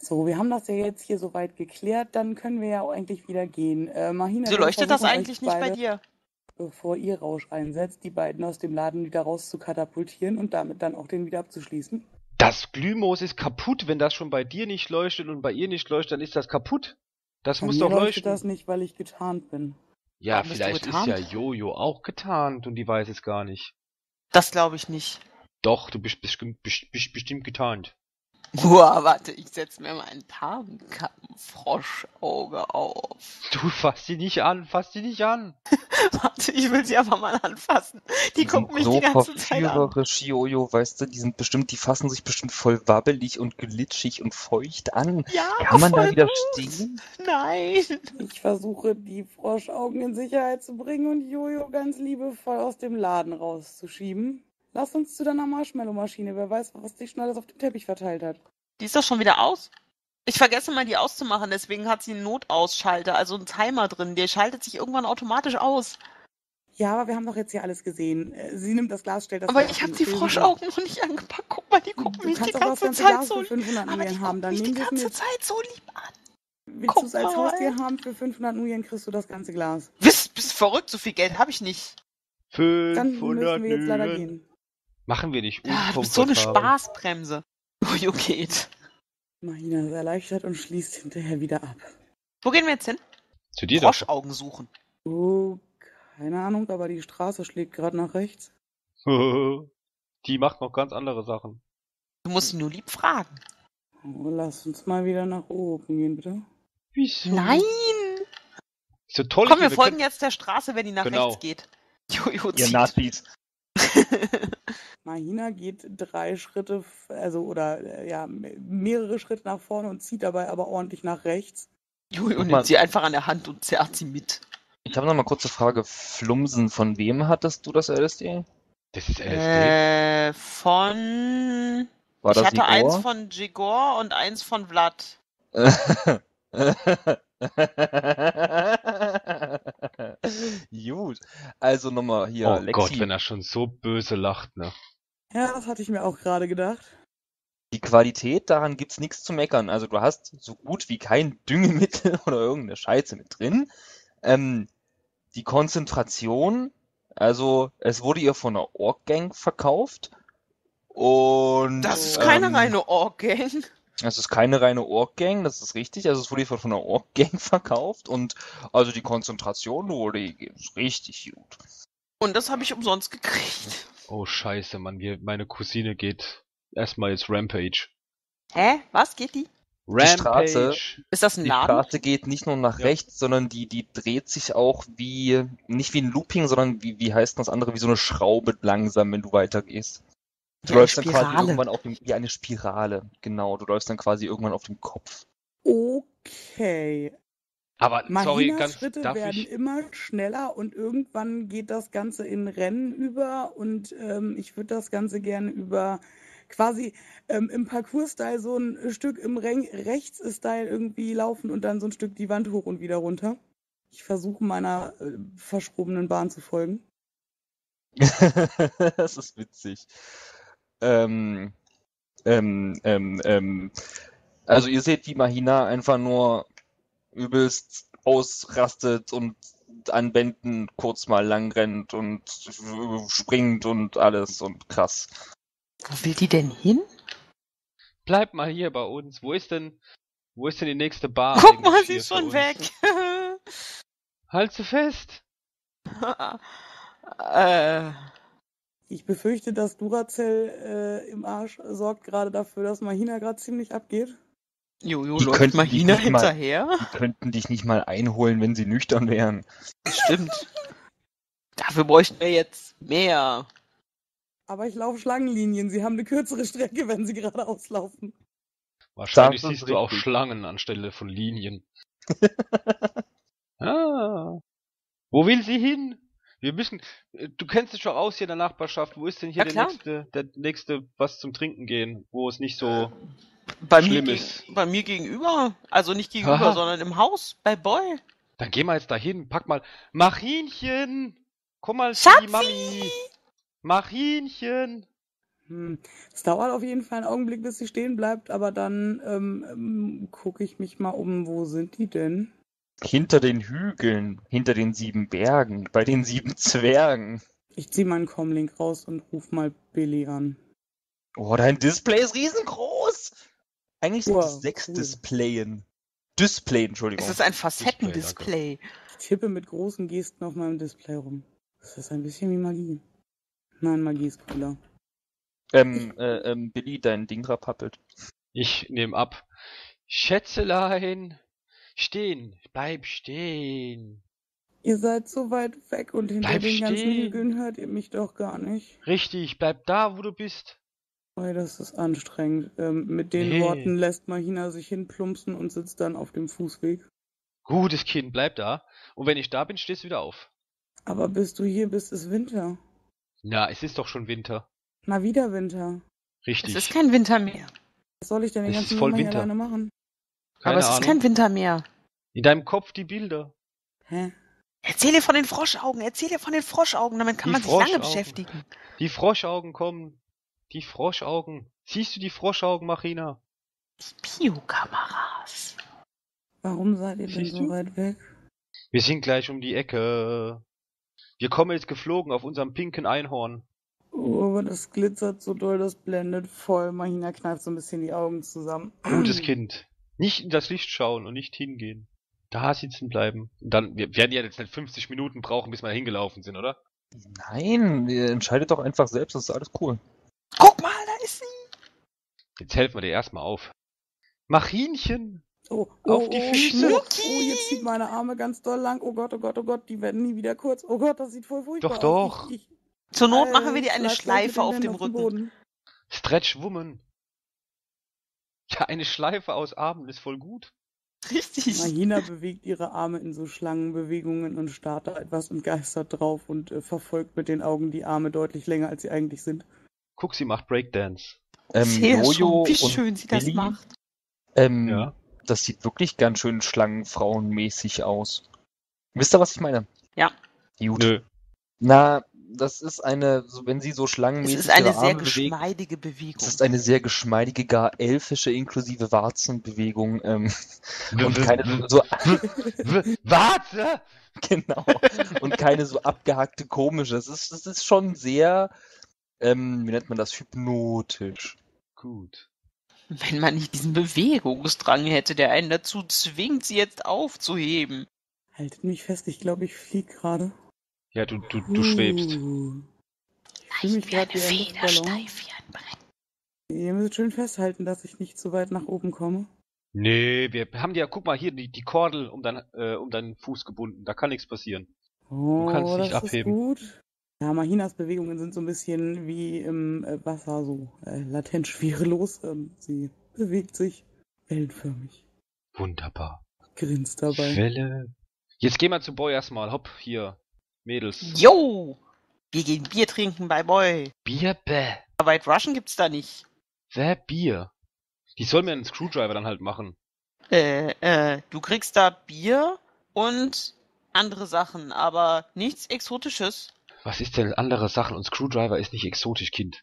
So, wir haben das ja jetzt hier soweit geklärt, dann können wir ja auch eigentlich wieder gehen. Mahina, Wieso wir leuchtet das versuchen eigentlich euch nicht bei beide, dir? bevor ihr Rausch einsetzt, die beiden aus dem Laden wieder raus zu katapultieren und damit dann auch den wieder abzuschließen. Das Glühmoos ist kaputt, wenn das schon bei dir nicht leuchtet und bei ihr nicht leuchtet, dann ist das kaputt. Das Bei muss mir doch leuchtet leuchten. das nicht, weil ich getarnt bin. Ja, Warum bist du vielleicht ist ja getarnt? Jojo auch getarnt und die weiß es gar nicht. Das glaube ich nicht. Doch, du bist bestimmt getarnt. Boah, warte, ich setze mir mal ein Tarnkappenfroschauge auf. Du fass die nicht an, fass die nicht an. Warte, ich will sie einfach mal anfassen. Die Die sind gucken mich so die ganze Zeit an. verführerisch, Jojo, weißt du, die fassen sich bestimmt voll wabbelig und glitschig und feucht an. Ja, Kann man da voll widerstehen? gut. Nein. Ich versuche, die Froschaugen in Sicherheit zu bringen und Jojo ganz liebevoll aus dem Laden rauszuschieben. Lass uns zu deiner Marshmallow-Maschine. Wer weiß, was dich schon alles auf dem Teppich verteilt hat. Die ist doch schon wieder aus. Ich vergesse mal, die auszumachen, deswegen hat sie einen Notausschalter, also einen Timer drin. Der schaltet sich irgendwann automatisch aus. Ja, aber wir haben doch jetzt hier alles gesehen. Sie nimmt das Glas, stellt das Aber hier auf ich habe den die Tresen. Froschaugen noch nicht angepackt. Guck mal, die gucken Du mich die kannst auch das ganze ganze Zeit Glas so für 500 aber die Nuyen haben, gucken dann mich die nehmen wir es ganze mit. Zeit so lieb an. Willst du es als Guck mal. Haustier haben? Für 500 Nuyen kriegst du das ganze Glas. Bist verrückt, so viel Geld habe ich nicht. Dann 500 müssen wir jetzt leider Nühen. gehen. Machen wir nicht Ja, du bist so eine unkomfortabel. Spaßbremse. Jojo geht. Mahina ist erleichtert und schließt hinterher wieder ab. Wo gehen wir jetzt hin? Zu dir doch. Froschaugen suchen. Oh, keine Ahnung, aber die Straße schlägt gerade nach rechts. Die macht noch ganz andere Sachen. Du musst ihn nur lieb fragen. Oh, lass uns mal wieder nach oben gehen, bitte. Wieso? Nein! So toll. Komm, wir hier, folgen können- jetzt der Straße, wenn die nach Genau. rechts geht. Jojo Ihr zieht. Nazis. Mahina geht 3 Schritte, mehrere Schritte nach vorne und zieht dabei aber ordentlich nach rechts. Jojo Guck mal. nimmt sie einfach an der Hand und zerrt sie mit. Ich habe noch mal kurze Frage. Flumsen, von wem hattest du das LSD? Das ist LSD. Von... War ich das hatte eins Igor? von Jigor und eins von Vlad. Gut. Also nochmal hier, Oh Lexi. Gott, wenn er schon so böse lacht, ne? Ja, das hatte ich mir auch gerade gedacht. Die Qualität, daran gibt's nichts zu meckern. Also du hast so gut wie kein Düngemittel oder irgendeine Scheiße mit drin. Die Konzentration, also es wurde ihr von einer Ork-Gang verkauft und Das ist keine ähm, reine Ork-Gang. es ist keine reine Ork-Gang, das ist richtig. Also es wurde ihr von einer Ork-Gang verkauft und also die Konzentration wurde ist richtig gut. Und das habe ich umsonst gekriegt. Oh Scheiße, Mann, meine Cousine geht erstmal jetzt Rampage. Hä? Was? Geht die? Straße- Ist das ein Die Laden? Straße geht nicht nur nach Ja. rechts, sondern die dreht sich auch nicht wie ein Looping, sondern wie heißt das andere, wie so eine Schraube langsam, wenn du weitergehst. Du Wie eine läufst dann quasi Spirale. irgendwann wie eine Spirale, genau. Du läufst dann quasi irgendwann auf dem Kopf. Okay. Aber sorry, Mahinas ganz Schritte darf werden ich. immer schneller und irgendwann geht das Ganze in Rennen über und ich würde das Ganze gerne über quasi im Parcours-Style so ein Stück im Rechts-Style irgendwie laufen und dann so ein Stück die Wand hoch und wieder runter. Ich versuche meiner verschrobenen Bahn zu folgen. Das ist witzig. Also ihr seht, wie Mahina einfach nur übelst ausrastet und an Wänden kurz mal lang rennt und springt und alles und krass. Wo will die denn hin? Bleib mal hier bei uns. Wo ist denn die nächste Bar? Guck mal, eigentlich sie hier ist für schon uns? weg. Halt sie fest. Ich befürchte, dass Duracell im Arsch sorgt gerade dafür, dass Mahina gerade ziemlich abgeht. Jojo Die läuft könnten mal dich Hina nicht mal- hinterher. Die könnten dich nicht mal einholen, wenn sie nüchtern wären. Stimmt. Dafür bräuchten wir jetzt mehr. Aber ich laufe Schlangenlinien. Sie haben eine kürzere Strecke, wenn sie geradeaus laufen. Wahrscheinlich Das ist siehst du auch richtig. Schlangen anstelle von Linien. Ah. Wo will sie hin? Wir müssen. Du kennst dich schon aus hier in der Nachbarschaft. Wo ist denn hier Ja, klar. der nächste was zum Trinken gehen, wo es nicht so. Bei Schlimm mir, ist. bei mir gegenüber. Also nicht gegenüber, Aha. sondern im Haus. Bei Boy. Dann geh mal jetzt dahin, pack mal. Machinchen! Komm mal zu Schatzi! die Mami! Machinchen! Es dauert auf jeden Fall einen Augenblick, bis sie stehen bleibt, aber dann gucke ich mich mal um. Wo sind die denn? Hinter den Hügeln, hinter den 7 Bergen, bei den 7 Zwergen. Ich ziehe meinen Comlink raus und ruf mal Billy an. Oh, dein Display ist riesengroß. Eigentlich sind es Wow, 6 cool. Display, Entschuldigung. Es ist ein Facettendisplay. Ich tippe mit großen Gesten auf meinem Display rum. Das ist ein bisschen wie Magie. Nein, Magie ist cooler. Billy, dein Ding pappelt. Ich nehme ab. Schätzelein, stehen, bleib stehen. Ihr seid so weit weg und hinter Bleib den ganzen stehen. Hügeln hört ihr mich doch gar nicht. Richtig, bleib da, wo du bist. Oh, das ist anstrengend. Mit den Nee. Worten lässt Mahina sich hinplumpsen und sitzt dann auf dem Fußweg. Gutes Kind, bleib da. Und wenn ich da bin, stehst du wieder auf. Aber bis du hier bist, ist Winter. Na, es ist doch schon Winter. Na, wieder Winter. Richtig. Es ist kein Winter mehr. Was soll ich denn den Es ist ganzen voll Sommer hier Winter. alleine machen? Keine Aber es ist Ahnung. kein Winter mehr. In deinem Kopf die Bilder. Hä? Erzähl dir von den Froschaugen, damit kann Die man sich lange Froschaugen. beschäftigen. Die Froschaugen kommen. Die Froschaugen. Siehst du die Froschaugen, Marina? Biokameras. Warum seid ihr denn Siehst so du? weit weg? Wir sind gleich um die Ecke. Wir kommen jetzt geflogen auf unserem pinken Einhorn. Oh, aber das glitzert so doll, das blendet voll. Mahina kneift so ein bisschen die Augen zusammen. Gutes Kind. Nicht in das Licht schauen und nicht hingehen. Da sitzen bleiben. Und dann, wir werden ja jetzt nicht 50 Minuten brauchen, bis wir hingelaufen sind, oder? Nein, ihr entscheidet doch einfach selbst, das ist alles cool. Guck mal, da ist sie. Jetzt helfen wir dir erstmal auf. Machinchen! Oh, Auf die Füße. Schnucki! Oh, jetzt zieht meine Arme ganz doll lang. Oh Gott, die werden nie wieder kurz. Oh Gott, das sieht voll furchtbar Doch, aus. doch. Zur Not machen wir dir eine bleib gleich Schleife mit den auf Händen dem Rücken. Boden. Stretch Woman. Ja, eine Schleife aus Armen ist voll gut. Richtig. Mahina bewegt ihre Arme in so Schlangenbewegungen und starrt da etwas entgeistert drauf und verfolgt mit den Augen die Arme deutlich länger, als sie eigentlich sind. Guck, sie macht Breakdance. Sehr Jojo schon, wie und schön sie das Billy, macht. Ja. Das sieht wirklich ganz schön schlangenfrauenmäßig aus. Wisst ihr, was ich meine? Ja. Gut. Nö. Na, das ist wenn sie so Es schlangenmäßig ist eine ihre sehr Arme bewegt, geschmeidige Bewegung. es ist eine sehr geschmeidige, gar elfische, inklusive Warzenbewegung. Und keine so, Warte! genau. Und keine so abgehackte, komische. Das ist schon sehr, wie nennt man das, hypnotisch. Gut. Wenn man nicht diesen Bewegungsdrang hätte, der einen dazu zwingt, sie jetzt aufzuheben. Haltet mich fest, ich glaube, ich fliege gerade. Ja, du schwebst. Ich fühle mich gerade wie ein Luftballon. steif wie ein Brett. Ihr müsst schön festhalten, dass ich nicht zu weit nach oben komme. Nee, wir haben dir, guck mal, hier die Kordel um deinen Fuß gebunden. Da kann nichts passieren. Oh, kannst dich das abheben. ist gut. Ja, Mahinas Bewegungen sind so ein bisschen wie im Wasser, so latent schwerelos. Sie bewegt sich wellenförmig, Wunderbar. grinst dabei. Welle. Jetzt gehen wir zu Boy erstmal. Hopp, hier. Mädels. Jo! Wir gehen Bier trinken bei Boy. Bier, bäh. Aber White Russian gibt's da nicht. Wer Bier? Die soll mir einen Screwdriver dann halt machen. Du kriegst da Bier und andere Sachen, aber nichts Exotisches. Was ist denn andere Sachen? Und Screwdriver ist nicht exotisch, Kind.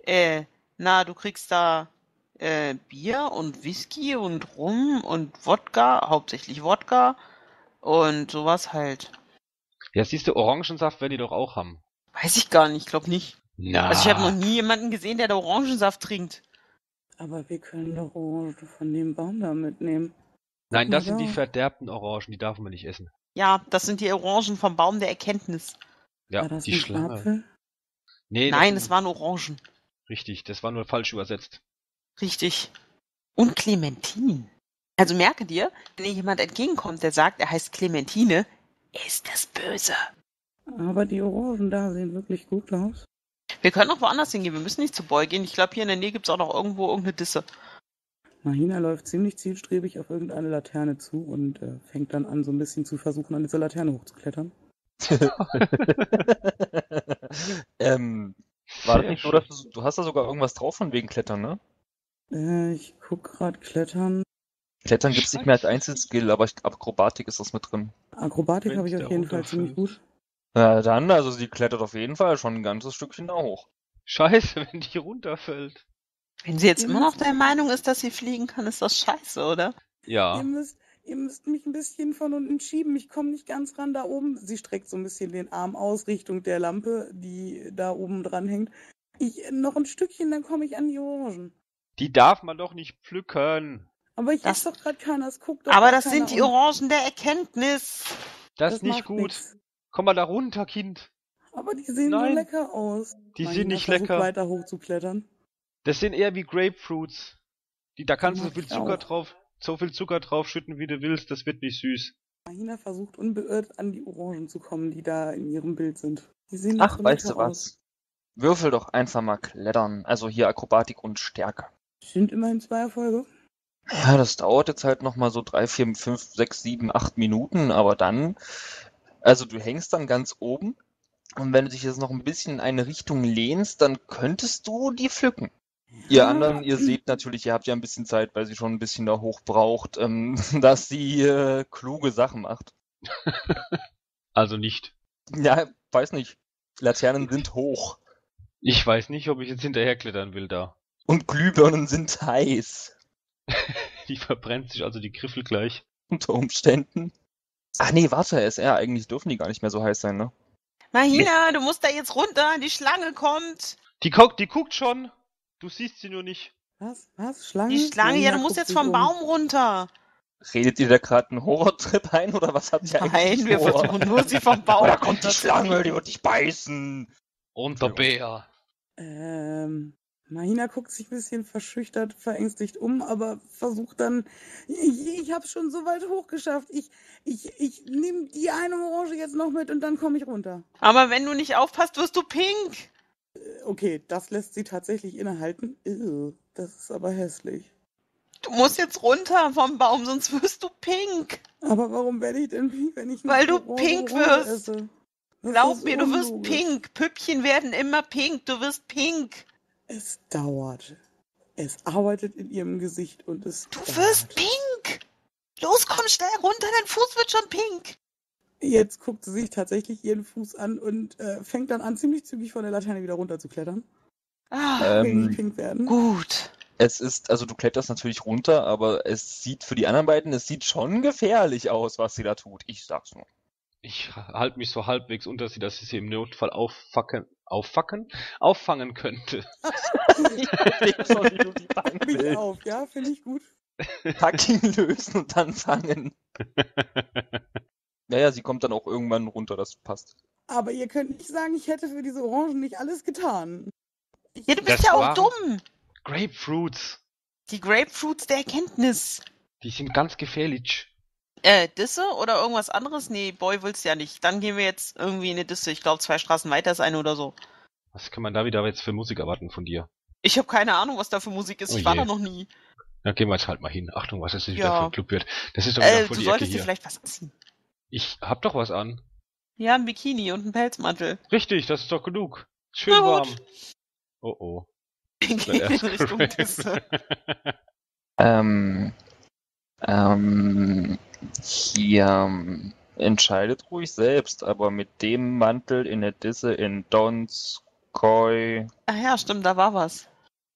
Du kriegst da Bier und Whisky und Rum und Wodka, hauptsächlich Wodka und sowas halt. Ja, siehst du, Orangensaft werden die doch auch haben. Weiß ich gar nicht, glaub nicht. Na. Also ich habe noch nie jemanden gesehen, der da Orangensaft trinkt. Aber wir können doch Orangen von dem Baum da mitnehmen. Nein, das Ja. sind die verderbten Orangen, die darf man nicht essen. Ja, das sind die Orangen vom Baum der Erkenntnis. Ja, War das die ein Schlange. Apfel? Nee, Nein, es waren Orangen. Richtig, das war nur falsch übersetzt. Richtig. Und Clementinen. Also merke dir, wenn dir jemand entgegenkommt, der sagt, er heißt Clementine, ist das böse. Aber die Orangen da sehen wirklich gut aus. Wir können auch woanders hingehen, wir müssen nicht zu Boy gehen. Ich glaube, hier in der Nähe gibt's auch noch irgendwo irgendeine Disse. Mahina läuft ziemlich zielstrebig auf irgendeine Laterne zu und fängt dann an, so ein bisschen zu versuchen, an dieser Laterne hochzuklettern. War das nicht so, dass du hast da sogar irgendwas drauf von wegen Klettern, ne? Ich guck gerade Klettern. Klettern gibt's nicht mehr als Einzelskill, aber Akrobatik ist das mit drin. Akrobatik habe ich Wenn's auf der jeden Fall runterfällt. ziemlich gut. Na dann, also sie klettert auf jeden Fall schon ein ganzes Stückchen da hoch. Scheiße, wenn die runterfällt. Wenn sie jetzt immer noch der Meinung ist, dass sie fliegen kann, ist das scheiße, oder? Ja. Ihr müsst mich ein bisschen von unten schieben. Ich komme nicht ganz ran da oben. Sie streckt so ein bisschen den Arm aus Richtung der Lampe, die da oben dran hängt. Noch ein Stückchen, dann komme ich an die Orangen. Die darf man doch nicht pflücken. Aber ich Das- esse doch gerade keiner. Es guckt doch Aber grad das sind keiner die und Orangen der Erkenntnis. Das ist nicht macht gut. nix. Komm mal da runter, Kind. Aber die sehen so Nein. lecker aus. Die Marina sind nicht versucht lecker. weiter hochzuklettern. Das sind eher wie Grapefruits. Da kannst du mag so viel ich Zucker auch. drauf schütten, wie du willst. Das wird nicht süß. Marina versucht unbeirrt an die Orangen zu kommen, die da in ihrem Bild sind. Die sehen Ach, so weißt lecker du aus. was? Würfel doch einfach mal klettern. Also hier Akrobatik und Stärke. Sind immerhin 2 Erfolge. Ja, das dauert jetzt halt nochmal so 3, 4, 5, 6, 7, 8 Minuten, aber dann, also du hängst dann ganz oben und wenn du dich jetzt noch ein bisschen in eine Richtung lehnst, dann könntest du die pflücken. Ihr anderen, ihr seht natürlich, ihr habt ja ein bisschen Zeit, weil sie schon ein bisschen da hoch braucht, dass sie kluge Sachen macht. Also nicht. Ja, weiß nicht. Laternen sind hoch Ich weiß nicht, ob ich jetzt hinterherklettern will da. und Glühbirnen sind heiß. Die verbrennt sich also die Griffel gleich. Unter Umständen. Ach nee, warte, SR, eigentlich dürfen die gar nicht mehr so heiß sein, ne? Mahina, du musst da jetzt runter. Die Schlange kommt. Die guckt schon. Du siehst sie nur nicht. Was? Schlange? Die Schlange, ja, Marina du musst guckt jetzt sich vom um. Baum runter. Redet ihr da gerade einen Horrortrip ein oder was habt ihr Nein, eigentlich wir vor? versuchen nur, sie vom Baum Oh, da kommt die runterzukriegen. Schlange, die wird dich beißen. Und der Bär. Marina guckt sich ein bisschen verschüchtert, verängstigt um, aber versucht dann, ich hab's schon so weit hochgeschafft. Ich nehme die eine Orange jetzt noch mit und dann komme ich runter. Aber wenn du nicht aufpasst, wirst du pink. Okay, das lässt sie tatsächlich innehalten. Das ist aber hässlich. Du musst jetzt runter vom Baum, sonst wirst du pink. Aber warum werde ich denn pink, wenn ich nicht Weil du Orange pink Orange wirst. esse? Das Glaub ist mir, du wirst unlogisch. pink. Püppchen werden immer pink. Du wirst pink. Es dauert. Es arbeitet in ihrem Gesicht und es Du dauert. wirst pink. Los, komm schnell runter, dein Fuß wird schon pink. Jetzt guckt sie sich tatsächlich ihren Fuß an und fängt dann an, ziemlich zügig von der Laterne wieder runter zu klettern. Ah, Will nicht pink werden. gut. Es ist, also du kletterst natürlich runter, aber es sieht für die anderen beiden, es sieht schon gefährlich aus, was sie da tut. Ich sag's nur. Ich halte mich so halbwegs unter sie, dass ich sie im Notfall auffangen könnte. Ich verstehe schon, wie du die fangen Mich willst. auf, ja, finde ich gut. Packen, lösen und dann fangen. Ja, sie kommt dann auch irgendwann runter, das passt. Aber ihr könnt nicht sagen, ich hätte für diese Orangen nicht alles getan. Ja, du bist Das ja auch waren- dumm. Grapefruits. Die Grapefruits der Erkenntnis. Die sind ganz gefährlich. Disse oder irgendwas anderes? Nee, Boy will's ja nicht. Dann gehen wir jetzt irgendwie in eine Disse. Ich glaube, 2 Straßen weiter ist eine oder so. Was kann man da wieder jetzt für Musik erwarten von dir? Ich habe keine Ahnung, was da für Musik ist. Oh Ich war je. da noch nie. Da gehen wir jetzt halt mal hin. Achtung, was das wieder Ja. für ein Club wird. Das ist doch wieder voll Du die Ecke solltest dir hier. vielleicht was anziehen. Ich hab doch was an. Ja, ein Bikini und ein Pelzmantel. Richtig, das ist doch genug. Schön Na warm. gut. Oh oh. Wir gehen in Richtung Disse. Hier, entscheidet ruhig selbst, aber mit dem Mantel in der Disse in Donskoi. Ach ja, stimmt, da war was.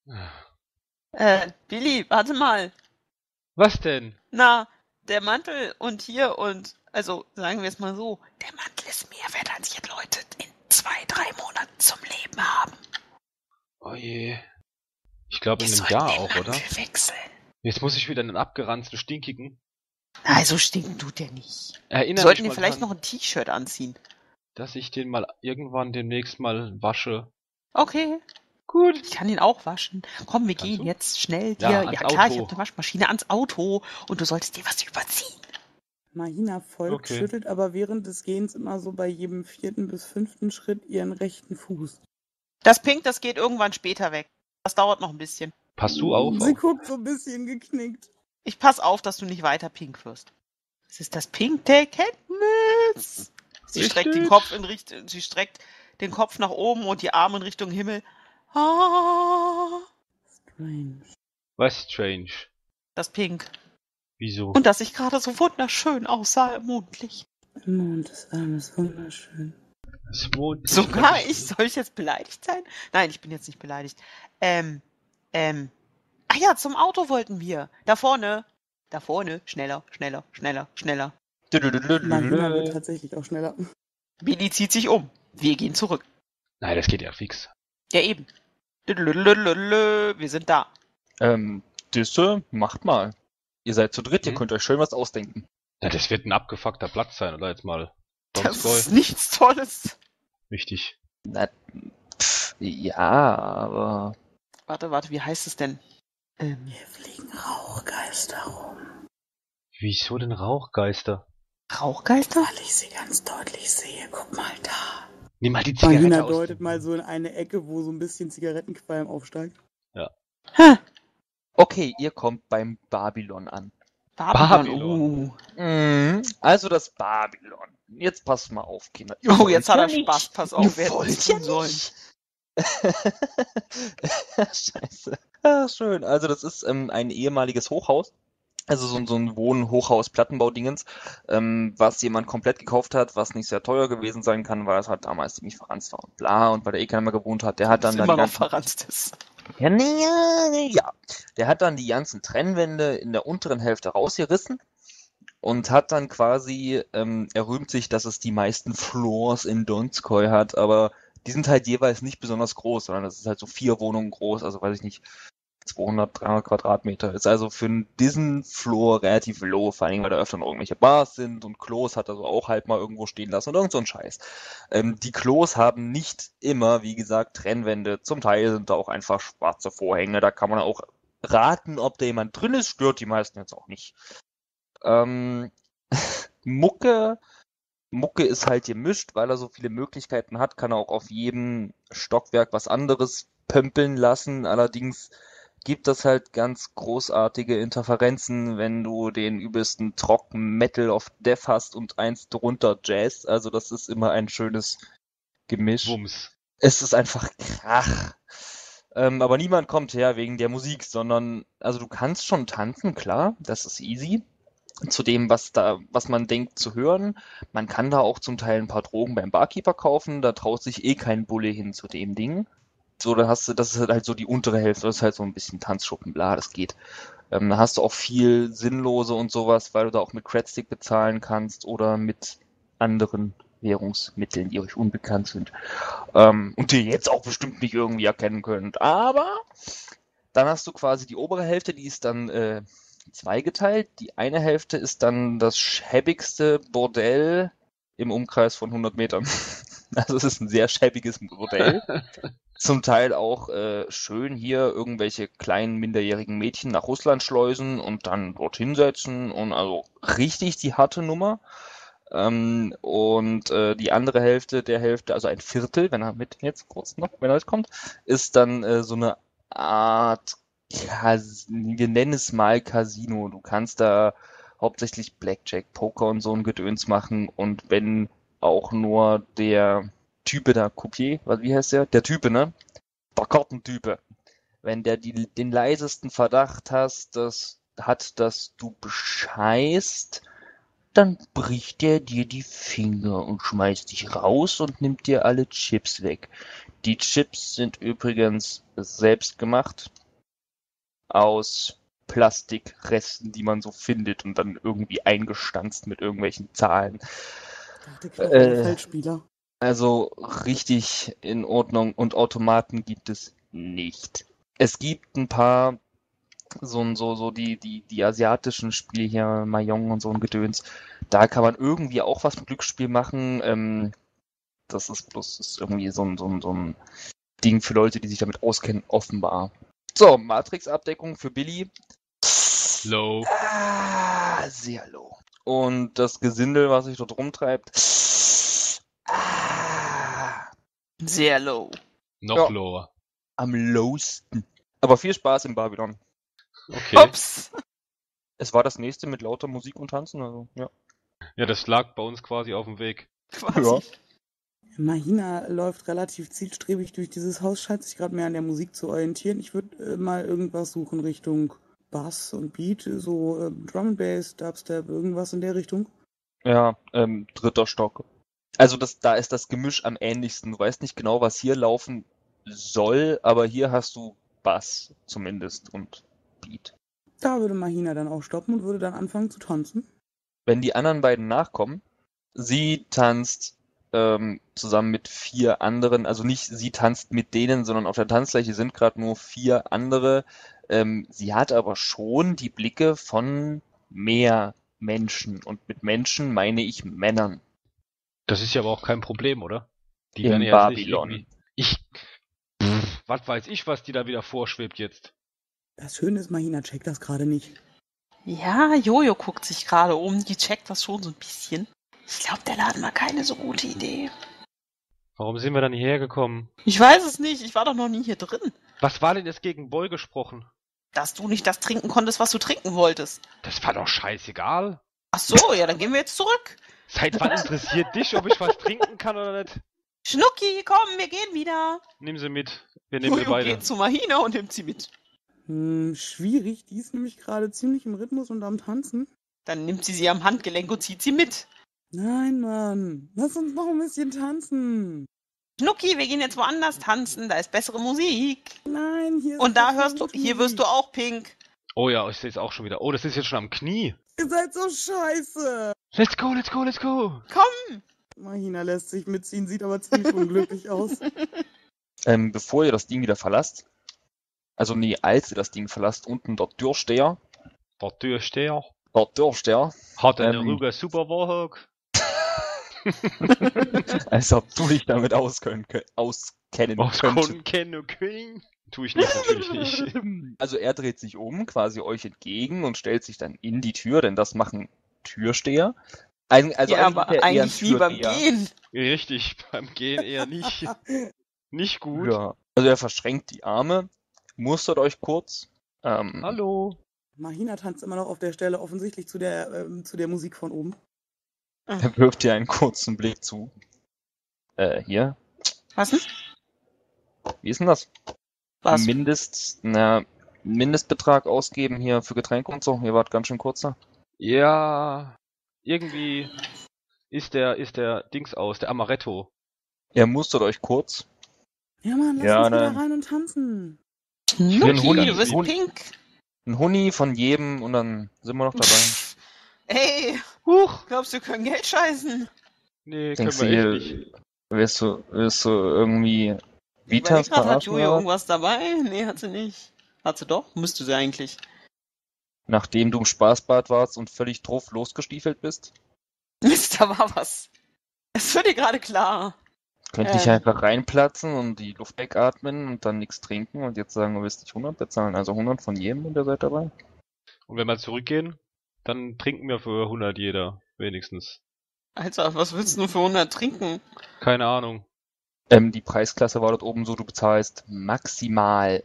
Billy, warte mal. Was denn? Na, der Mantel und hier und, also sagen wir es mal so, der Mantel ist mehr wert, als jetzt Leute in 2, 3 Monaten zum Leben haben. Oh je. Ich glaube in Wir einem sollten Jahr den auch, oder? Mantel wechseln. Jetzt muss ich wieder einen abgeranzten, stinkigen. Also stinken tut der nicht. Wir Erinnere sollten mich dir mal vielleicht dran, noch ein T-Shirt anziehen. dass ich den mal irgendwann demnächst mal wasche. Okay, Gut. ich kann ihn auch waschen. Komm, wir Kannst gehen du? jetzt schnell Ja, dir. ans Ja, klar, ich Auto. habe eine Waschmaschine ans Auto und du solltest dir was überziehen. Marina folgt, Okay. schüttelt aber während des Gehens immer so bei jedem 4. bis 5. Schritt ihren rechten Fuß. Das Pink, das geht irgendwann später weg. Das dauert noch ein bisschen. Passt du auf? Sie auch? guckt so ein bisschen geknickt. Ich pass auf, dass du nicht weiter pink wirst. Es ist das Pink der Erkenntnis. Sie streckt den Richtig. Kopf sie streckt den Kopf nach oben und die Arme in Richtung Himmel. Ah, Strange. Was strange? das Pink. Wieso? Und dass ich gerade so wunderschön aussah im Mondlicht. Der Mond ist alles wunderschön. Es wohnt Sogar ich? Soll ich jetzt beleidigt sein? Nein, ich bin jetzt nicht beleidigt. Ach ja, zum Auto wollten wir. Da vorne. Da vorne. Schneller, schneller, schneller, schneller. Mahina wird tatsächlich auch schneller. Billy zieht sich um. Wir gehen zurück. Nein, das geht ja fix. Ja, eben. Wir sind da. Disse, macht mal. Ihr seid zu dritt, ihr Hm? könnt euch schön was ausdenken. Na, das wird ein abgefuckter Platz sein, oder jetzt mal. Das ist Donskoy. nichts Tolles. Wichtig. Na, ja, aber... Warte, wie heißt es denn? Hier fliegen Rauchgeister rum. Wieso denn Rauchgeister? Rauchgeister? Weil ich sie ganz deutlich sehe. Guck mal da. Nimm mal die Zigarette Mahina aus. deutet mal so in eine Ecke, wo so ein bisschen Zigarettenqualm aufsteigt. Ha, Okay, ihr kommt beim Babylon an. Babylon. Also das Babylon. Jetzt passt mal auf, Kinder. Oh, jetzt hat er nicht. Spaß. Pass auf, wer wollt hätte ja tun sollen. nicht. Scheiße. Ah, schön. Also das ist ein ehemaliges Hochhaus. Also so ein Wohn-Hochhaus-Plattenbau-Dingens, was jemand komplett gekauft hat, was nicht sehr teuer gewesen sein kann, weil es halt damals ziemlich verranzt war und bla. Und weil der keiner mehr gewohnt hat, der hat dann Das da immer die noch ganzen... verranzt ist. Ja, nee, ja. Der hat dann die ganzen Trennwände in der unteren Hälfte rausgerissen und hat dann quasi, er rühmt sich, dass es die meisten Floors in Donskoy hat, aber die sind halt jeweils nicht besonders groß, sondern das ist halt so 4 Wohnungen groß, also weiß ich nicht, 200, 300 Quadratmeter. Ist also für diesen Floor relativ low, vor allem weil da öfter noch irgendwelche Bars sind und Klos hat er so auch halt mal irgendwo stehen lassen und irgend so ein Scheiß. Die Klos haben nicht immer, wie gesagt, Trennwände. Zum Teil sind da auch einfach schwarze Vorhänge. Da kann man auch raten, ob da jemand drin ist. Stört die meisten jetzt auch nicht. Mucke ist halt gemischt, weil er so viele Möglichkeiten hat, kann er auch auf jedem Stockwerk was anderes pömpeln lassen. Allerdings gibt es halt ganz großartige Interferenzen, wenn du den übelsten trocken Metal of Death hast und eins drunter Jazz. Also das ist immer ein schönes Gemisch. Wumms. Es ist einfach Krach. Aber niemand kommt her wegen der Musik, sondern, also du kannst schon tanzen, klar, das ist easy. Zu dem, was man denkt zu hören. Man kann da auch zum Teil ein paar Drogen beim Barkeeper kaufen, da traut sich eh kein Bulle hin zu dem Ding. So, dann hast du, das ist halt so die untere Hälfte, das ist halt so ein bisschen Tanzschuppen, bla, das geht. Da hast du auch viel Sinnlose und sowas, weil du da auch mit Credstick bezahlen kannst oder mit anderen Währungsmitteln, die euch unbekannt sind. Und die ihr jetzt auch bestimmt nicht irgendwie erkennen könnt. Aber dann hast du quasi die obere Hälfte, die ist dann zweigeteilt. Die eine Hälfte ist dann das schäbigste Bordell im Umkreis von 100 Metern. Also es ist ein sehr schäbiges Bordell. Zum Teil auch schön hier irgendwelche kleinen minderjährigen Mädchen nach Russland schleusen und dann dorthin setzen und also richtig die harte Nummer. Die andere Hälfte der Hälfte, also ein Viertel, wenn er jetzt kommt, ist dann so eine Art, wir nennen es mal Casino. Du kannst da hauptsächlich Blackjack, Poker und so ein Gedöns machen und wenn auch nur der Type da, Coupier, wie heißt der? Der Type, ne? Der Kartentype. Wenn der den leisesten Verdacht hat, dass du bescheißt, dann bricht der dir die Finger und schmeißt dich raus und nimmt dir alle Chips weg. Die Chips sind übrigens selbst gemacht aus Plastikresten, die man so findet und dann irgendwie eingestanzt mit irgendwelchen Zahlen. Ich dachte, ein Feldspieler. Also richtig in Ordnung und Automaten gibt es nicht. Es gibt ein paar die asiatischen Spiele hier, Mahjong und so ein Gedöns. Da kann man irgendwie auch was mit Glücksspiel machen. Das ist irgendwie so ein Ding für Leute, die sich damit auskennen, offenbar. So, Matrix-Abdeckung für Billy. Low. Sehr low. Und das Gesindel, was sich dort rumtreibt. Sehr low. Noch lower. Am lowsten. Aber viel Spaß im Babylon. Okay. Ups. Es war das nächste mit lauter Musik und Tanzen, also ja. Ja, das lag bei uns quasi auf dem Weg. Quasi. Ja. Mahina läuft relativ zielstrebig durch dieses Haus, scheint sich gerade mehr an der Musik zu orientieren. Ich würde mal irgendwas suchen Richtung Bass und Beat, so Drum and Bass, Dubstep, irgendwas in der Richtung. Ja, 3. Stock. Also da ist das Gemisch am ähnlichsten. Du weißt nicht genau, was hier laufen soll, aber hier hast du Bass zumindest und Beat. Da würde Mahina dann auch stoppen und würde dann anfangen zu tanzen. Wenn die anderen beiden nachkommen, sie tanzt zusammen mit 4 anderen, also nicht sie tanzt mit denen, sondern auf der Tanzfläche sind gerade nur 4 andere. Sie hat aber schon die Blicke von mehr Menschen. Und mit Menschen meine ich Männern Das ist ja aber auch kein Problem, oder? Die in werden ja jetzt nicht Babylon. irgendwie. Was weiß ich, was die da wieder vorschwebt jetzt. Das Schöne ist, Mahina checkt das gerade nicht. Ja, Jojo guckt sich gerade um, die checkt das schon so ein bisschen. Ich glaube, der Laden war keine so gute Idee. Warum sind wir dann hierher gekommen? Ich weiß es nicht, ich war doch noch nie hier drin. Was war denn jetzt gegen Boy gesprochen? Dass du nicht das trinken konntest, was du trinken wolltest. Das war doch scheißegal. Ach so, ja, dann gehen wir jetzt zurück. Seit wann interessiert dich, ob ich was trinken kann oder nicht? Schnucki, komm, wir gehen wieder. Nimm sie mit. Wir nehmen sie Jojo beide. geht zu Mahina und nimmt sie mit. Schwierig, die ist nämlich gerade ziemlich im Rhythmus und am Tanzen. Dann nimmt sie am Handgelenk und zieht sie mit. Nein, Mann, lass uns noch ein bisschen tanzen. Schnucki, wir gehen jetzt woanders tanzen, da ist bessere Musik. Nein, hier ist Und da doch hörst du, gute hier wirst du Musik. auch pink. Oh ja, ich sehe es auch schon wieder. Oh, das ist jetzt schon am Knie. Ihr seid so scheiße. Let's go, let's go, let's go. Komm. Mahina lässt sich mitziehen, sieht aber ziemlich unglücklich aus. Bevor ihr das Ding wieder verlasst, also nee, als ihr das Ding verlasst, unten der Türsteher, Der Türsteher hat hat eine Ruger Superwarhawk. als ob du dich damit auskennen könntest. Können. Tue ich nicht, natürlich nicht. Also er dreht sich um, quasi euch entgegen und stellt sich dann in die Tür, denn das machen Türsteher. Also ja, aber ist er eher ein eigentlich nie beim Türsteher. Gehen. Richtig, beim Gehen eher nicht. Nicht gut. Ja. Also er verschränkt die Arme, mustert euch kurz. Hallo. Mahina tanzt immer noch auf der Stelle, offensichtlich zu der Musik von oben. Er wirft dir einen kurzen Blick zu. Hier. Was denn? Wie ist denn das? Was? Mindestbetrag ausgeben hier für Getränke und so. Ihr wart ganz schön kurzer. Ja, irgendwie ist der Dings aus, der Amaretto. Er mustert euch kurz. Ja, Mann, lass Ja, uns wieder dann- rein und tanzen. Schnucki, Schnucki, du bist Hund- pink. Ein Huni von jedem und dann sind wir noch dabei. Ey, Huch. glaubst du, wir können Geld scheißen? Nee, Denkst können du wir hier, echt nicht. willst du irgendwie Ich Vitas überleg grad, hat verarschen? Jojo Oder? irgendwas dabei? Nee, hat sie nicht. Hat sie doch? Müsste sie eigentlich. Nachdem du im Spaßbad warst und völlig drauf losgestiefelt bist? Mist, da war was. Es wird dir gerade klar. Könnte ich einfach reinplatzen und die Luft wegatmen und dann nichts trinken und jetzt sagen, du willst nicht 100 bezahlen, also 100 von jedem und ihr seid dabei? Und wenn wir zurückgehen, dann trinken wir für 100 jeder, wenigstens. Alter, was willst du nur für 100 trinken? Keine Ahnung. Die Preisklasse war dort oben so, du bezahlst maximal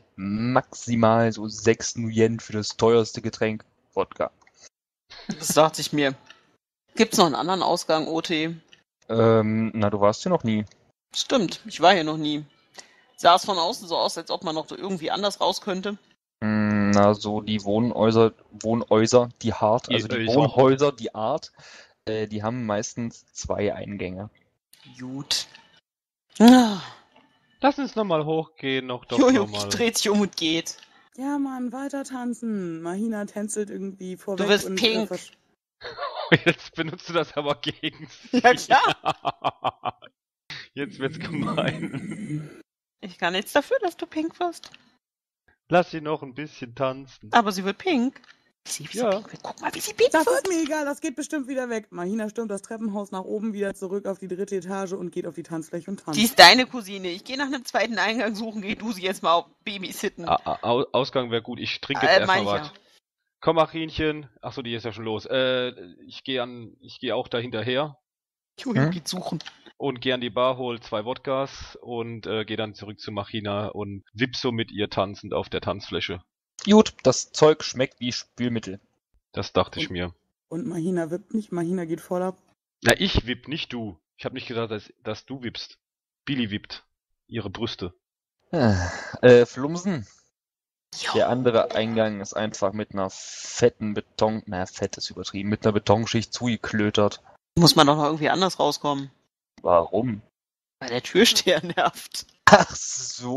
so 6 Nuyen für das teuerste Getränk, Wodka. Das dachte ich mir. Gibt's noch einen anderen Ausgang, OT? Na, du warst hier noch nie. Stimmt, ich war hier noch nie. Sah es von außen so aus, als ob man noch so irgendwie anders raus könnte? Na, so die Wohnhäuser, die Hart, also die Häuser. Wohnhäuser, die Art, die haben meistens 2 Eingänge. Gut. Ah, Lass uns nochmal hochgehen, noch doch Jojo nochmal. dreht sich um und geht. Ja, Mann, weiter tanzen. Mahina tänzelt irgendwie vorweg. Du wirst und, pink. Jetzt benutzt du das aber gegen sie. Ja, klar. Jetzt wird's gemein. Ich kann nichts dafür, dass du pink wirst. Lass sie noch ein bisschen tanzen. Aber sie wird pink. Wie sie Ja. pink wird. Guck mal, wie sie pink Das wird. ist mir egal, das geht bestimmt wieder weg. Mahina stürmt das Treppenhaus nach oben wieder zurück auf die 3. Etage und geht auf die Tanzfläche und tanzt. Die ist deine Cousine. Ich gehe nach einem zweiten Eingang suchen. Geh du sie jetzt mal auf babysitten. Ausgang wäre gut. Ich trinke jetzt mein erstmal ich was. Komm, Machinchen. Achso, die ist ja schon los. Ich gehe auch da hinterher Jojo geht suchen. und gehe an die Bar, hol 2 Wodkas und gehe dann zurück zu Machina und wipp so mit ihr tanzend auf der Tanzfläche. Gut, das Zeug schmeckt wie Spülmittel. Das dachte ich mir. Und Mahina wippt nicht, Mahina geht voll ab. Na, ich wipp, nicht du. Ich habe nicht gesagt, dass du wippst. Billy wippt. Ihre Brüste. Flumsen. Der andere Eingang ist einfach mit einer fetten fett ist übertrieben, mit einer Betonschicht zugeklötert. Muss man doch noch irgendwie anders rauskommen. Warum? Weil der Türsteher nervt. Ach so.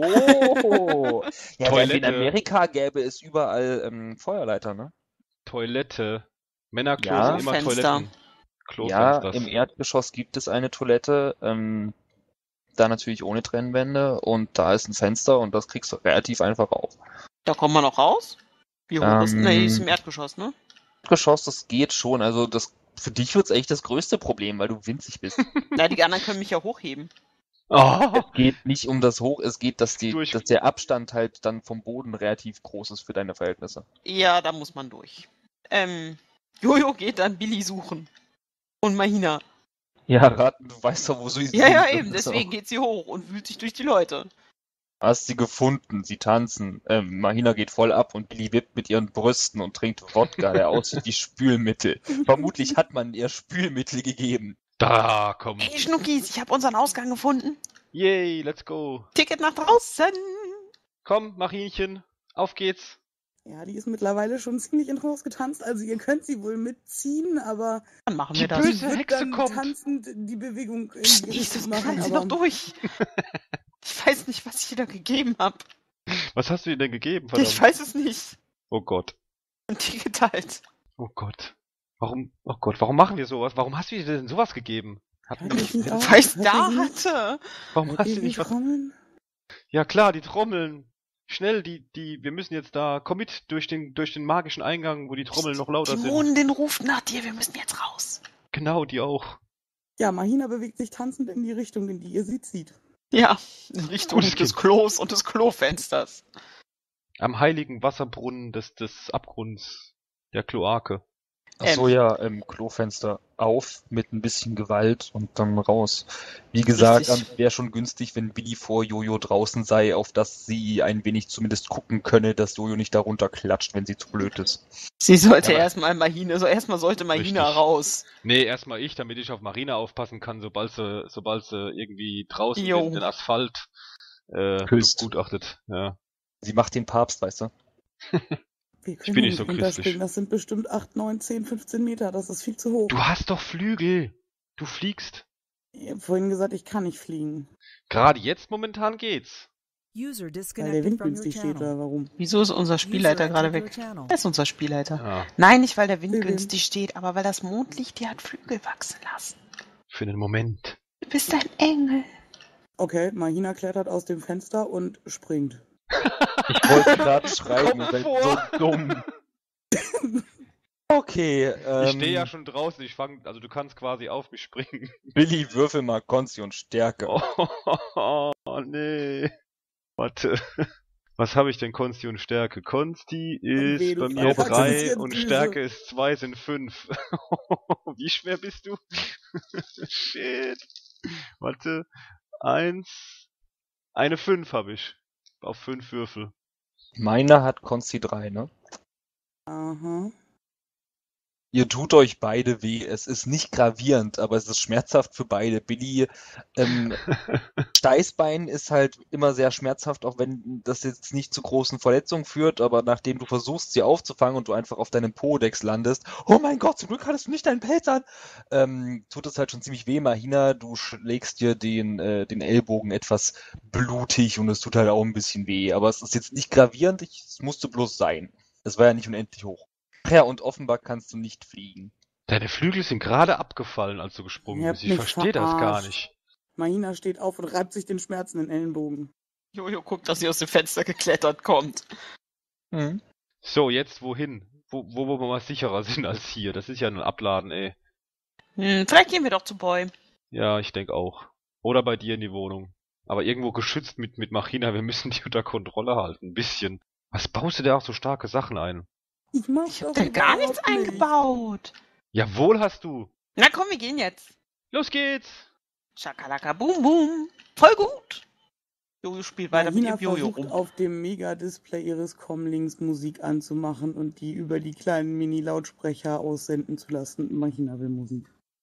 Ja, weil in Toilette. Amerika gäbe es überall Feuerleiter, ne? Toilette. Männerklos Ja. sind immer Fenster. Toiletten. Ja, Klofensters. im Erdgeschoss gibt es eine Toilette, da natürlich ohne Trennwände und da ist ein Fenster und das kriegst du relativ einfach auf. Da kommt man noch raus? Wie hoch ist? Nee, die ist im Ähm, Erdgeschoss, ne? Erdgeschoss, das geht schon, also das für dich wird's echt das größte Problem, weil du winzig bist. Na, die anderen können mich ja hochheben. Oh, Es geht nicht um das Hoch, es geht, dass Durch- der Abstand halt dann vom Boden relativ groß ist für deine Verhältnisse. Ja, da muss man durch. Jojo geht dann Billy suchen. Und Mahina. Ja, raten, du weißt doch, wo sie Ja, ja, sind. eben. Deswegen geht sie hoch und wühlt sich durch die Leute. Hast sie gefunden, sie tanzen. Mahina geht voll ab und Billy wippt mit ihren Brüsten und trinkt Wodka, der aussieht wie Spülmittel. Vermutlich hat man ihr Spülmittel gegeben. da, komm. Hey, Schnuckis, ich habe unseren Ausgang gefunden. Yay, let's go. Ticket nach draußen. Komm, Marienchen, auf geht's. Ja, die ist mittlerweile schon ziemlich in Haus getanzt, also ihr könnt sie wohl mitziehen, aber Dann machen Die wir das. Böse sie wird Hexe dann kommt. tanzend die Bewegung in Psst, die Jesus, Richtung machen, knallen Sie doch aber durch. Ich weiß nicht, was ich dir da gegeben habe. Was hast du ihr denn gegeben, Ich verdammt? weiß es nicht. Oh Gott. Ein Ticket halt. Oh Gott. Warum machen wir sowas? Warum hast du ihr denn sowas gegeben? Hatten Kann wir ich nicht nicht, auch? Weil ich Hört da ihr sie nicht? hatte. warum Hört hast ihr du die nicht was? Trommeln? Ja klar, die Trommeln. Schnell, wir müssen jetzt da, komm mit durch den magischen Eingang, wo die Trommeln noch lauter Die sind. Mondin ruft nach dir, wir müssen jetzt raus. Genau, die auch. Ja, Mahina bewegt sich tanzend in die Richtung, in die ihr sie zieht. Ja, in Richtung Gutes des Kind. Klos und des Klofensters. Am heiligen Wasserbrunnen des Abgrunds der Kloake. Ach so, ja, Klofenster auf mit ein bisschen Gewalt und dann raus. Wie gesagt, Richtig. wäre schon günstig, wenn Billy vor Jojo draußen sei, auf das sie ein wenig zumindest gucken könne, dass Jojo nicht darunter klatscht, wenn sie zu blöd ist. Sie sollte Ja, aber- erstmal Mahina, sollte Mahina Richtig. raus. Nee, erstmal ich, damit ich auf Marina aufpassen kann, sobald sie irgendwie draußen Jo. den Asphalt Küsst. begutachtet. Ja. Sie macht den Papst, weißt du? Wir bin können nicht hier so nicht runterspringen, christlich. das sind bestimmt 8, 9, 10, 15 Meter, das ist viel zu hoch. Du hast doch Flügel. Du fliegst. Ich habe vorhin gesagt, ich kann nicht fliegen, Gerade jetzt momentan geht's. User weil der disconnected Wind from your günstig steht, channel. oder warum? Wieso ist unser Spielleiter User gerade entered weg? your channel. Wer ist unser Spielleiter? Ja, Nein, nicht weil der Wind Flügel. günstig steht, aber weil das Mondlicht dir hat Flügel wachsen lassen. für den Moment. Du bist ein Engel. Okay, Mahina klettert aus dem Fenster und springt. Ich wollte gerade schreiben, Kopf ihr seid vor. so dumm. Okay, Ich stehe ja schon draußen, also du kannst quasi auf mich springen. Billy, würfel mal Konsti und Stärke. Oh, nee. Warte. Was habe ich denn Konsti und Stärke? Konsti ist weh, du bei mir verkackst 3 jetzt und Düse. Stärke ist 2, sind 5. Wie schwer bist du? Shit. Warte. 1. Eine 5 habe ich. Auf 5 Würfel. Meiner hat Konsti 3, ne? Aha. Ihr tut euch beide weh. Es ist nicht gravierend, aber es ist schmerzhaft für beide. Billy, Steißbein ist halt immer sehr schmerzhaft, auch wenn das jetzt nicht zu großen Verletzungen führt, aber nachdem du versuchst, sie aufzufangen und du einfach auf deinem Podex landest, oh mein Gott, zum Glück hattest du nicht deinen Pelz an, tut es halt schon ziemlich weh. Mahina, du schlägst dir den Ellbogen etwas blutig und es tut halt auch ein bisschen weh, aber es ist jetzt nicht gravierend, es musste bloß sein. Es war ja nicht unendlich hoch. Ja, und offenbar kannst du nicht fliegen. Deine Flügel sind gerade abgefallen, als du gesprungen Ihr bist. habt Ich mich verstehe das gar verarscht. nicht. Mahina steht auf und reibt sich den Schmerzen in den Ellenbogen. Jojo guckt, dass sie aus dem Fenster geklettert kommt. Mhm. So, jetzt wohin? Wo wir mal sicherer sind als hier. Das ist ja ein Abladen, ey. Vielleicht gehen wir doch zu Boy. Ja, ich denke auch. Oder bei dir in die Wohnung. Aber irgendwo geschützt mit Machina, wir müssen die unter Kontrolle halten. Ein bisschen. Was baust du da auch so starke Sachen ein? Ich mach Ich hab doch da gar nichts überhaupt nicht. eingebaut. Jawohl hast du. Na komm, wir gehen jetzt. Los geht's. Schakalaka, boom, boom. Voll gut. Jojo spielt weiter mit Mahina ihrem Jojo versucht rum. auf dem Mega-Display ihres Comlinks Musik anzumachen und die über die kleinen Mini-Lautsprecher aussenden zu lassen. Mahina will Musik.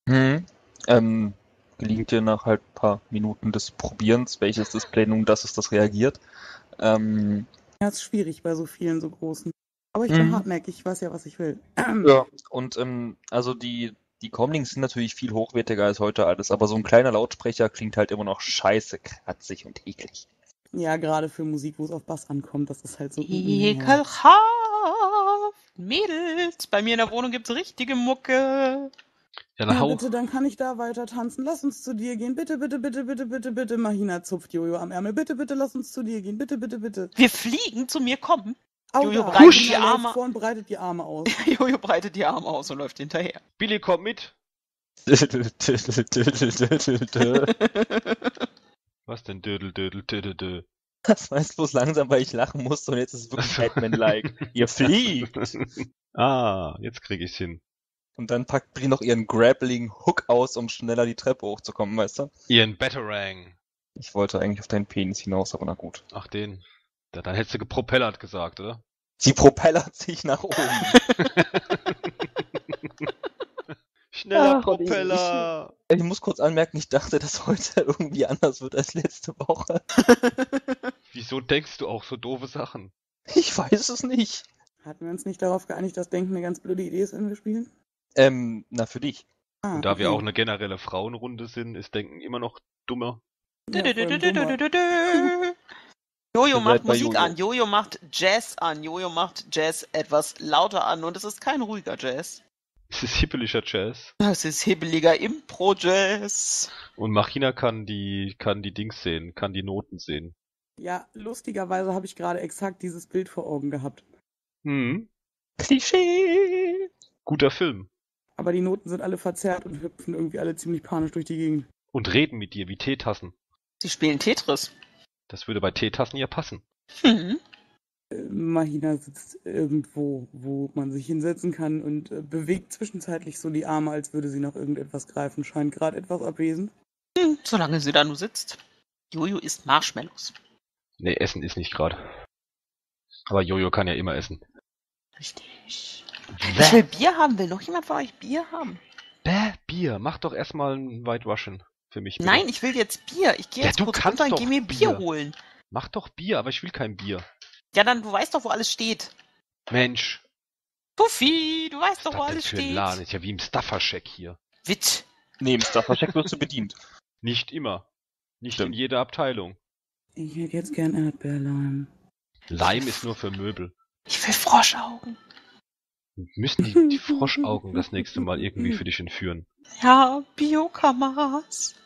Gelingt dir nach halt ein paar Minuten des Probierens, welches Display nun das ist, das reagiert. Ja, ist schwierig bei so vielen, so großen. Aber ich bin Mhm. hartnäckig, ich weiß ja, was ich will. Ja, und also Die Comlinks sind natürlich viel hochwertiger als heute alles, aber so ein kleiner Lautsprecher klingt halt immer noch scheiße, kratzig und eklig. Ja, gerade für Musik, wo es auf Bass ankommt, das ist halt so. Ekelhaft. Mädels, bei mir in der Wohnung gibt's richtige Mucke. Ja, dann Ja, hau. bitte, dann kann ich da weiter tanzen. Lass uns zu dir gehen. Bitte, bitte, bitte, bitte, bitte, bitte. Mahina zupft Jojo am Ärmel. Bitte, bitte, lass uns zu dir gehen. Bitte, bitte, bitte. Wir fliegen zu mir, kommen. Au, Jojo da. breitet Mahina die läuft Arme. vor und breitet die Arme aus. Jojo breitet die Arme aus und läuft hinterher. Billy, komm mit. Was denn? Dödel, dödel, dödel, dödel. Das war jetzt bloß langsam, weil ich lachen musste und jetzt ist es wirklich Batman-like. Ihr fliegt! Ah, jetzt krieg ich's hin. Und dann packt Brie noch ihren Grappling-Hook aus, um schneller die Treppe hochzukommen, weißt du? Ian Batarang. Ich wollte eigentlich auf deinen Penis hinaus, aber na gut. Ach, den. Dann hättest du gepropellert gesagt, oder? Sie propellert sich nach oben. Schneller Ach, Olli, Propeller! Ich muss kurz anmerken, ich dachte, dass heute irgendwie anders wird als letzte Woche. Wieso denkst du auch so doofe Sachen? Ich weiß es nicht. Hatten wir uns nicht darauf geeinigt, dass Denken eine ganz blöde Idee ist, wenn wir spielen? Na, für dich. Ah, Und da wir okay. auch eine generelle Frauenrunde sind, ist Denken immer noch dummer. Ja, vor allem dummer. Jojo Ihr macht seid bei Musik Jojo. an, Jojo macht Jazz an, Jojo macht Jazz etwas lauter an und es ist kein ruhiger Jazz. Es ist hippelischer Jazz. Es ist hibbeliger Impro-Jazz. Und Machina kann die Dings sehen, kann die Noten sehen. Ja, lustigerweise habe ich gerade exakt dieses Bild vor Augen gehabt. Hm. Klischee! Guter Film. Aber die Noten sind alle verzerrt und hüpfen irgendwie alle ziemlich panisch durch die Gegend. Und reden mit dir wie Teetassen. Sie spielen Tetris. Das würde bei Teetassen ja passen. Hm. Mahina sitzt irgendwo, wo man sich hinsetzen kann und bewegt zwischenzeitlich so die Arme, als würde sie nach irgendetwas greifen. Scheint gerade etwas abwesend. Solange sie da nur sitzt. Jojo isst Marshmallows. Nee, Essen ist nicht gerade. Aber Jojo kann ja immer essen. Richtig. Ich will Bier haben. Will noch jemand von euch Bier haben? Bier. Mach doch erstmal ein White Russian für mich. Bitte. Nein, ich will jetzt Bier. Ich gehe Ja, jetzt du kurz kannst runter und doch gehe mir Bier. Bier holen. Mach doch Bier, aber ich will kein Bier. Ja, dann, du weißt doch, wo alles steht. Mensch. Tuffy, du weißt Was doch, ist wo das denn alles für ein steht. Laden? Ist ja wie im Staffer-Shack hier. Witt. Nee, im Staffercheck wirst du bedient. Nicht immer. Nicht Stimmt. in jeder Abteilung. Ich hätte jetzt gern Erdbeerleim. Leim ist nur für Möbel. Ich will Froschaugen. Müssen die Froschaugen das nächste Mal irgendwie für dich entführen. Ja, Biokameras.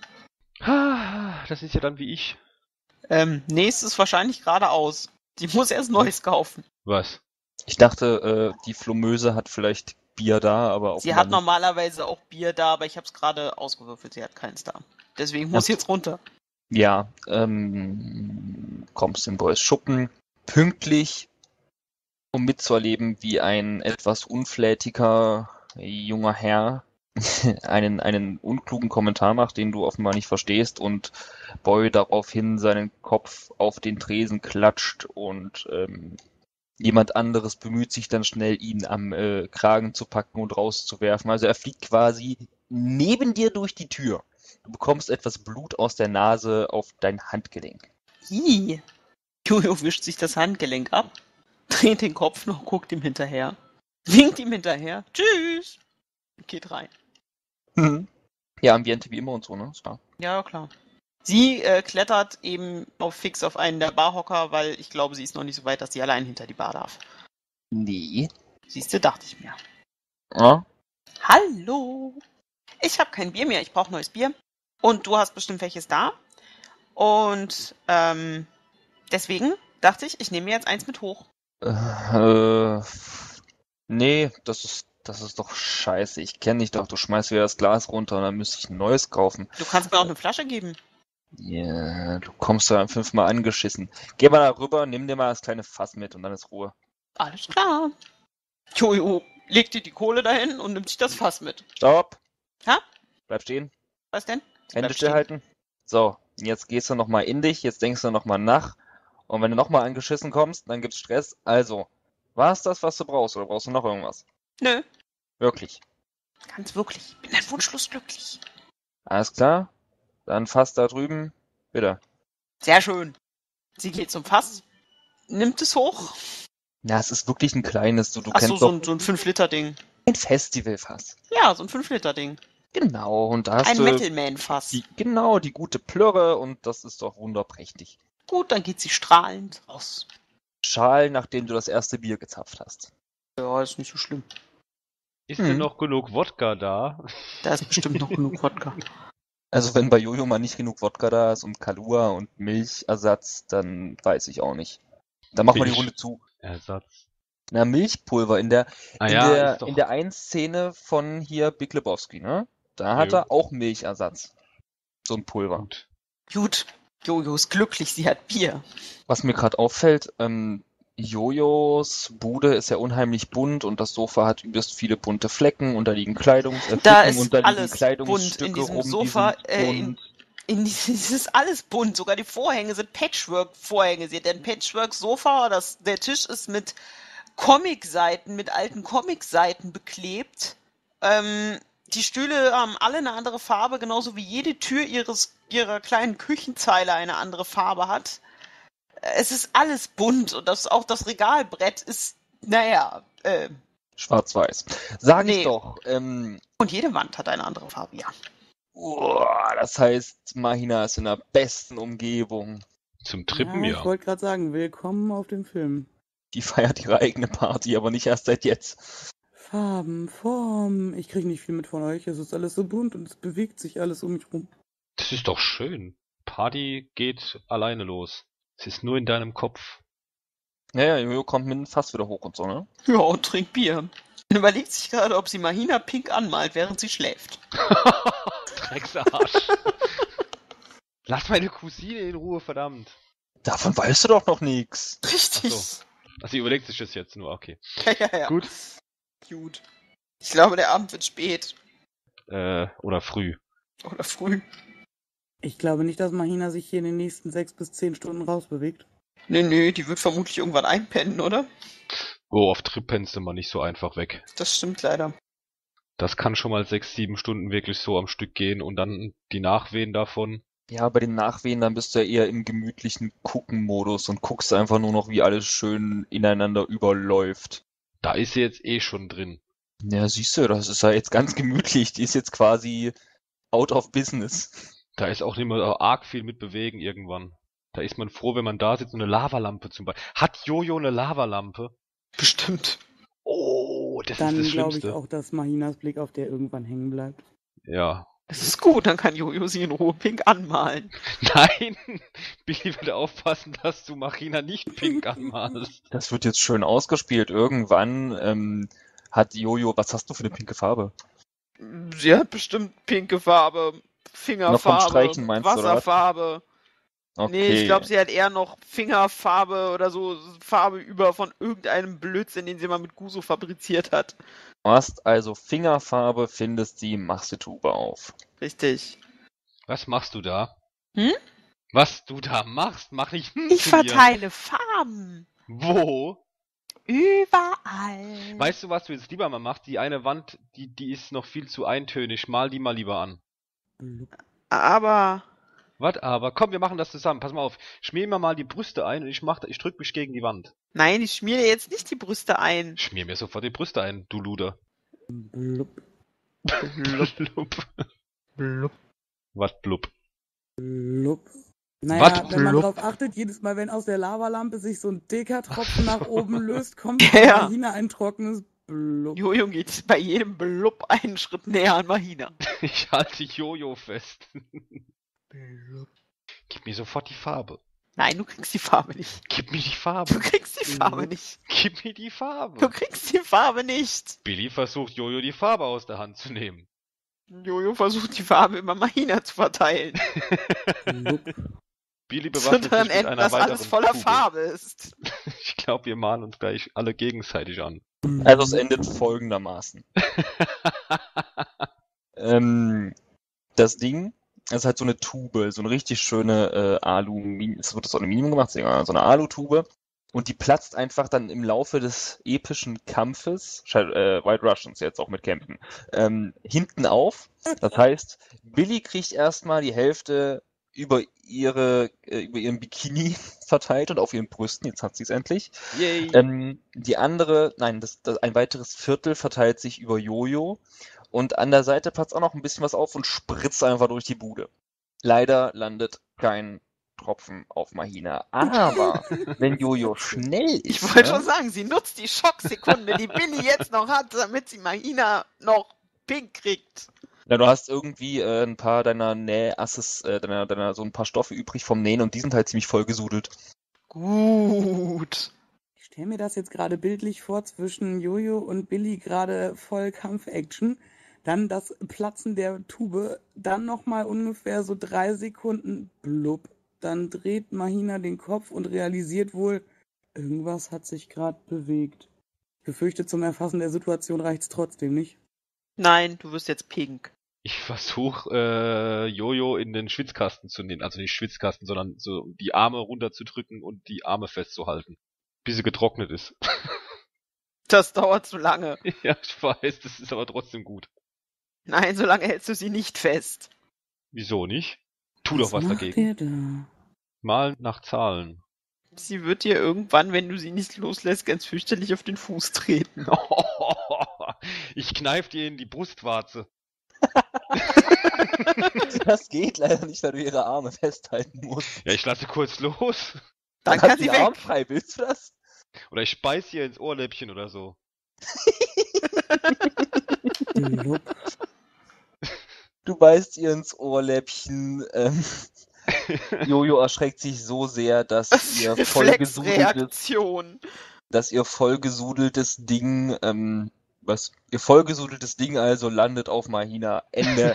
Das ist ja dann wie ich. Nee, es ist wahrscheinlich geradeaus. Die muss erst Neues kaufen. Was? Ich dachte, die Flumöse hat vielleicht Bier da, aber Sie hat normalerweise auch Bier da, aber ich habe es gerade ausgewürfelt. Sie hat keins da. Deswegen muss sie jetzt runter. Ja, kommst in Boys Schuppen pünktlich, um mitzuerleben, wie ein etwas unflätiger junger Herr einen unklugen Kommentar macht, den du offenbar nicht verstehst und Boy daraufhin seinen Kopf auf den Tresen klatscht und jemand anderes bemüht sich dann schnell, ihn am Kragen zu packen und rauszuwerfen. Also er fliegt quasi neben dir durch die Tür. Du bekommst etwas Blut aus der Nase auf dein Handgelenk. Ih. Jojo wischt sich das Handgelenk ab, dreht den Kopf noch, guckt ihm hinterher, winkt ihm hinterher. Tschüss. Geht rein. Ja, Ambiente wie immer und so, ne? Ist klar. Ja, klar. Sie klettert eben fix auf einen der Barhocker, weil ich glaube, sie ist noch nicht so weit, dass sie allein hinter die Bar darf. Nee. Siehste, dachte ich mir. Ja. Hallo. Ich habe kein Bier mehr, ich brauche neues Bier. Und du hast bestimmt welches da. Und deswegen dachte ich, ich nehme mir jetzt eins mit hoch. Nee, das ist doch scheiße. Ich kenne dich doch. Du schmeißt wieder das Glas runter und dann müsste ich ein neues kaufen. Du kannst mir auch eine Flasche geben. Ja, du kommst da 5-mal angeschissen. Geh mal da rüber, nimm dir mal das kleine Fass mit und dann ist Ruhe. Alles klar. Jojo legt dir die Kohle dahin und nimmt sich das Fass mit. Stopp! Ha? Bleib stehen. Was denn? Hände Bleib stehen. stillhalten. So, jetzt gehst du nochmal in dich, jetzt denkst du nochmal nach. Und wenn du nochmal angeschissen kommst, dann gibt's Stress. Also, war es das, was du brauchst, oder brauchst du noch irgendwas? Nö, Wirklich. ganz wirklich. Ich bin ein wunschlos glücklich. Alles klar? Dann Fass da drüben. Bitte. Sehr schön. Sie geht zum Fass, nimmt es hoch. Ja, es ist wirklich ein kleines. Du Achso, kennst so doch. ein 5-Liter-Ding. Ein Festivalfass. Ja, so ein 5-Liter-Ding. Genau, und da hast Ein du Metal-Man-Fass. die gute Plörre und das ist doch wunderprächtig. Gut, dann geht sie strahlend raus. Schal, nachdem du das erste Bier gezapft hast. Ja, ist nicht so schlimm. Ist denn noch genug Wodka da? Da ist bestimmt noch genug Wodka. Also wenn bei Jojo mal nicht genug Wodka da ist und Kahlua und Milchersatz, dann weiß ich auch nicht. Dann machen wir die Milch. Runde zu. Ersatz. Na, Milchpulver in der ist doch... in der einen Szene von hier Big Lebowski, ne? Da hat Jo. er auch Milchersatz. So ein Pulver. Gut. Gut, Jojo ist glücklich, sie hat Bier. Was mir gerade auffällt, Jojos Bude ist ja unheimlich bunt und das Sofa hat übelst viele bunte Flecken und da liegen Da ist und da liegen alles bunt Kleidungsstücke in diesem rum, die Sofa. sind bunt. Es ist alles bunt. Sogar die Vorhänge sind Patchwork-Vorhänge. Sie hat ein Patchwork-Sofa. Der Tisch ist mit Comicseiten, mit alten Comicseiten beklebt. Die Stühle haben alle eine andere Farbe, genauso wie jede Tür ihrer kleinen Küchenzeile eine andere Farbe hat. Es ist alles bunt und auch das Regalbrett ist, Schwarz-Weiß. Sag ich Nee. doch. und jede Wand hat eine andere Farbe, ja. Das heißt, Mahina ist in der besten Umgebung. Zum Trippen, Ja, ja. ich wollte gerade sagen, willkommen auf dem Film. Die feiert ihre eigene Party, aber nicht erst seit jetzt. Farben, Formen. Ich kriege nicht viel mit von euch. Es ist alles so bunt und es bewegt sich alles um mich rum. Das ist doch schön. Party geht alleine los. Es ist nur in deinem Kopf. Ja, Jojo kommt mit dem Fass wieder hoch und so, ne? Ja, und trinkt Bier. Und überlegt sich gerade, ob sie Mahina pink anmalt, während sie schläft. Drecksarsch. Lass meine Cousine in Ruhe, verdammt. Davon weißt du doch noch nichts. Richtig. So. Also sie überlegt sich das jetzt nur, okay. Ja. Gut. Gut. Ich glaube, der Abend wird spät. Oder früh. Oder früh. Ich glaube nicht, dass Mahina sich hier in den nächsten 6 bis 10 Stunden rausbewegt. Nee, die wird vermutlich irgendwann einpennen, oder? Oh, auf Trip pennst du mal nicht so einfach weg. Das stimmt leider. Das kann schon mal 6, 7 Stunden wirklich so am Stück gehen und dann die Nachwehen davon. Ja, bei den Nachwehen, dann bist du ja eher im gemütlichen Gucken-Modus und guckst einfach nur noch, wie alles schön ineinander überläuft. Da ist sie jetzt eh schon drin. Ja, siehst du, das ist ja jetzt ganz gemütlich. Die ist jetzt quasi out of business. Da ist auch nicht mehr arg viel mit bewegen irgendwann. Da ist man froh, wenn man da sitzt und eine Lavalampe zum Beispiel. Hat Jojo eine Lavalampe? Bestimmt. Oh, das Dann ist das glaube ich Schlimmste. auch, dass Mahinas Blick auf der irgendwann hängen bleibt. Ja. Das ist gut, dann kann Jojo sie in Ruhe pink anmalen. Nein! Billy wird aufpassen, dass du Machina nicht pink anmalst. Das wird jetzt schön ausgespielt. Irgendwann hat Jojo, was hast du für eine pinke Farbe? Sie hat bestimmt pinke Farbe, Noch vom Streichen meinst du, oder was? Wasserfarbe. Okay. Nee, ich glaube, sie hat eher noch Fingerfarbe oder so Farbe über von irgendeinem Blödsinn, den sie mal mit Guso fabriziert hat. Du hast also Fingerfarbe, findest die, machst die Tube auf. Richtig. Was machst du da? Hm? Was du da machst, mach ich Ich zu dir. verteile Farben. Wo? Überall. Weißt du, was du jetzt lieber mal machst? Die eine Wand, die ist noch viel zu eintönig. Mal die mal lieber an. Blub. Aber Was aber? Komm, wir machen das zusammen. Pass mal auf. Schmier mir mal die Brüste ein und ich drück mich gegen die Wand. nein, ich schmiere jetzt nicht die Brüste ein. Schmier mir sofort die Brüste ein, du Luder. Blub. Blub. Blub. Was blub? Blub. Naja, Was? wenn man Blub. drauf achtet, jedes Mal, wenn aus der Lavalampe sich so ein dicker Tropfen nach oben löst, kommt Ja. Mahina ein trockenes Blub. Jojo geht bei jedem Blub einen Schritt näher an Mahina. Ich halte Jojo fest. Blub. Gib mir sofort die Farbe. Nein, du kriegst die Farbe nicht. Gib mir die Du Farbe. kriegst die Farbe Blub. nicht. Gib mir die Du Farbe. kriegst die Farbe nicht. Billy versucht Jojo die Farbe aus der Hand zu nehmen. Jojo versucht die Farbe über Mahina zu verteilen. Blub. Billy Das bewaffnet wird sich dann mit enden, einer dass weiteren alles voller Tube. Farbe ist. Ich glaube, wir malen uns gleich alle gegenseitig an. Also es endet folgendermaßen. Das Ding ist halt so eine Tube, so eine richtig schöne es wird aus Aluminium gemacht, so eine Alutube. Und die platzt einfach dann im Laufe des epischen Kampfes, White Russians jetzt auch mit Campen, hinten auf. Das heißt, Billy kriegt erstmal die Hälfte über ihren Bikini verteilt und auf ihren Brüsten. Jetzt hat sie es endlich. Yay! Ein weiteres Viertel verteilt sich über Jojo und an der Seite platzt auch noch ein bisschen was auf und spritzt einfach durch die Bude. Leider landet kein Tropfen auf Mahina. Aber wenn Jojo schnell Ich ist, wollte schon sagen, sie nutzt die Schocksekunde, die Billy jetzt noch hat, damit sie Mahina noch pink kriegt. ja, du hast irgendwie ein paar deiner Nähasses, deiner so ein paar Stoffe übrig vom Nähen und die sind halt ziemlich vollgesudelt. Gut. Ich stelle mir das jetzt gerade bildlich vor, zwischen Jojo und Billy gerade voll Kampfaction. Dann das Platzen der Tube, dann nochmal ungefähr so 3 Sekunden blub. Dann dreht Mahina den Kopf und realisiert wohl, irgendwas hat sich gerade bewegt. Ich befürchte, zum Erfassen der Situation reicht's trotzdem nicht. Nein, du wirst jetzt pink. Ich versuche Jojo in den Schwitzkasten zu nehmen. Also nicht Schwitzkasten, sondern so die Arme runterzudrücken und die Arme festzuhalten. Bis sie getrocknet ist. Das dauert zu lange. Ja, ich weiß, das ist aber trotzdem gut. Nein, so lange hältst du sie nicht fest. Wieso nicht? Tu doch was macht dagegen. ihr da? Mal nach Zahlen. Sie wird dir irgendwann, wenn du sie nicht loslässt, ganz fürchterlich auf den Fuß treten. Ich kneif dir in die Brustwarze. Das geht leider nicht, weil du ihre Arme festhalten musst. Ja, ich lasse kurz los. Dann hat kann die sie Arm weg. frei, willst du das? Oder ich beiß ihr ins Ohrläppchen oder so. Blub. Du beißt ihr ins Ohrläppchen. Jojo erschreckt sich so sehr, dass ihr Reflexreaktion. vollgesudeltes Ding, ihr vollgesudeltes Ding also landet auf Mahina. Ende.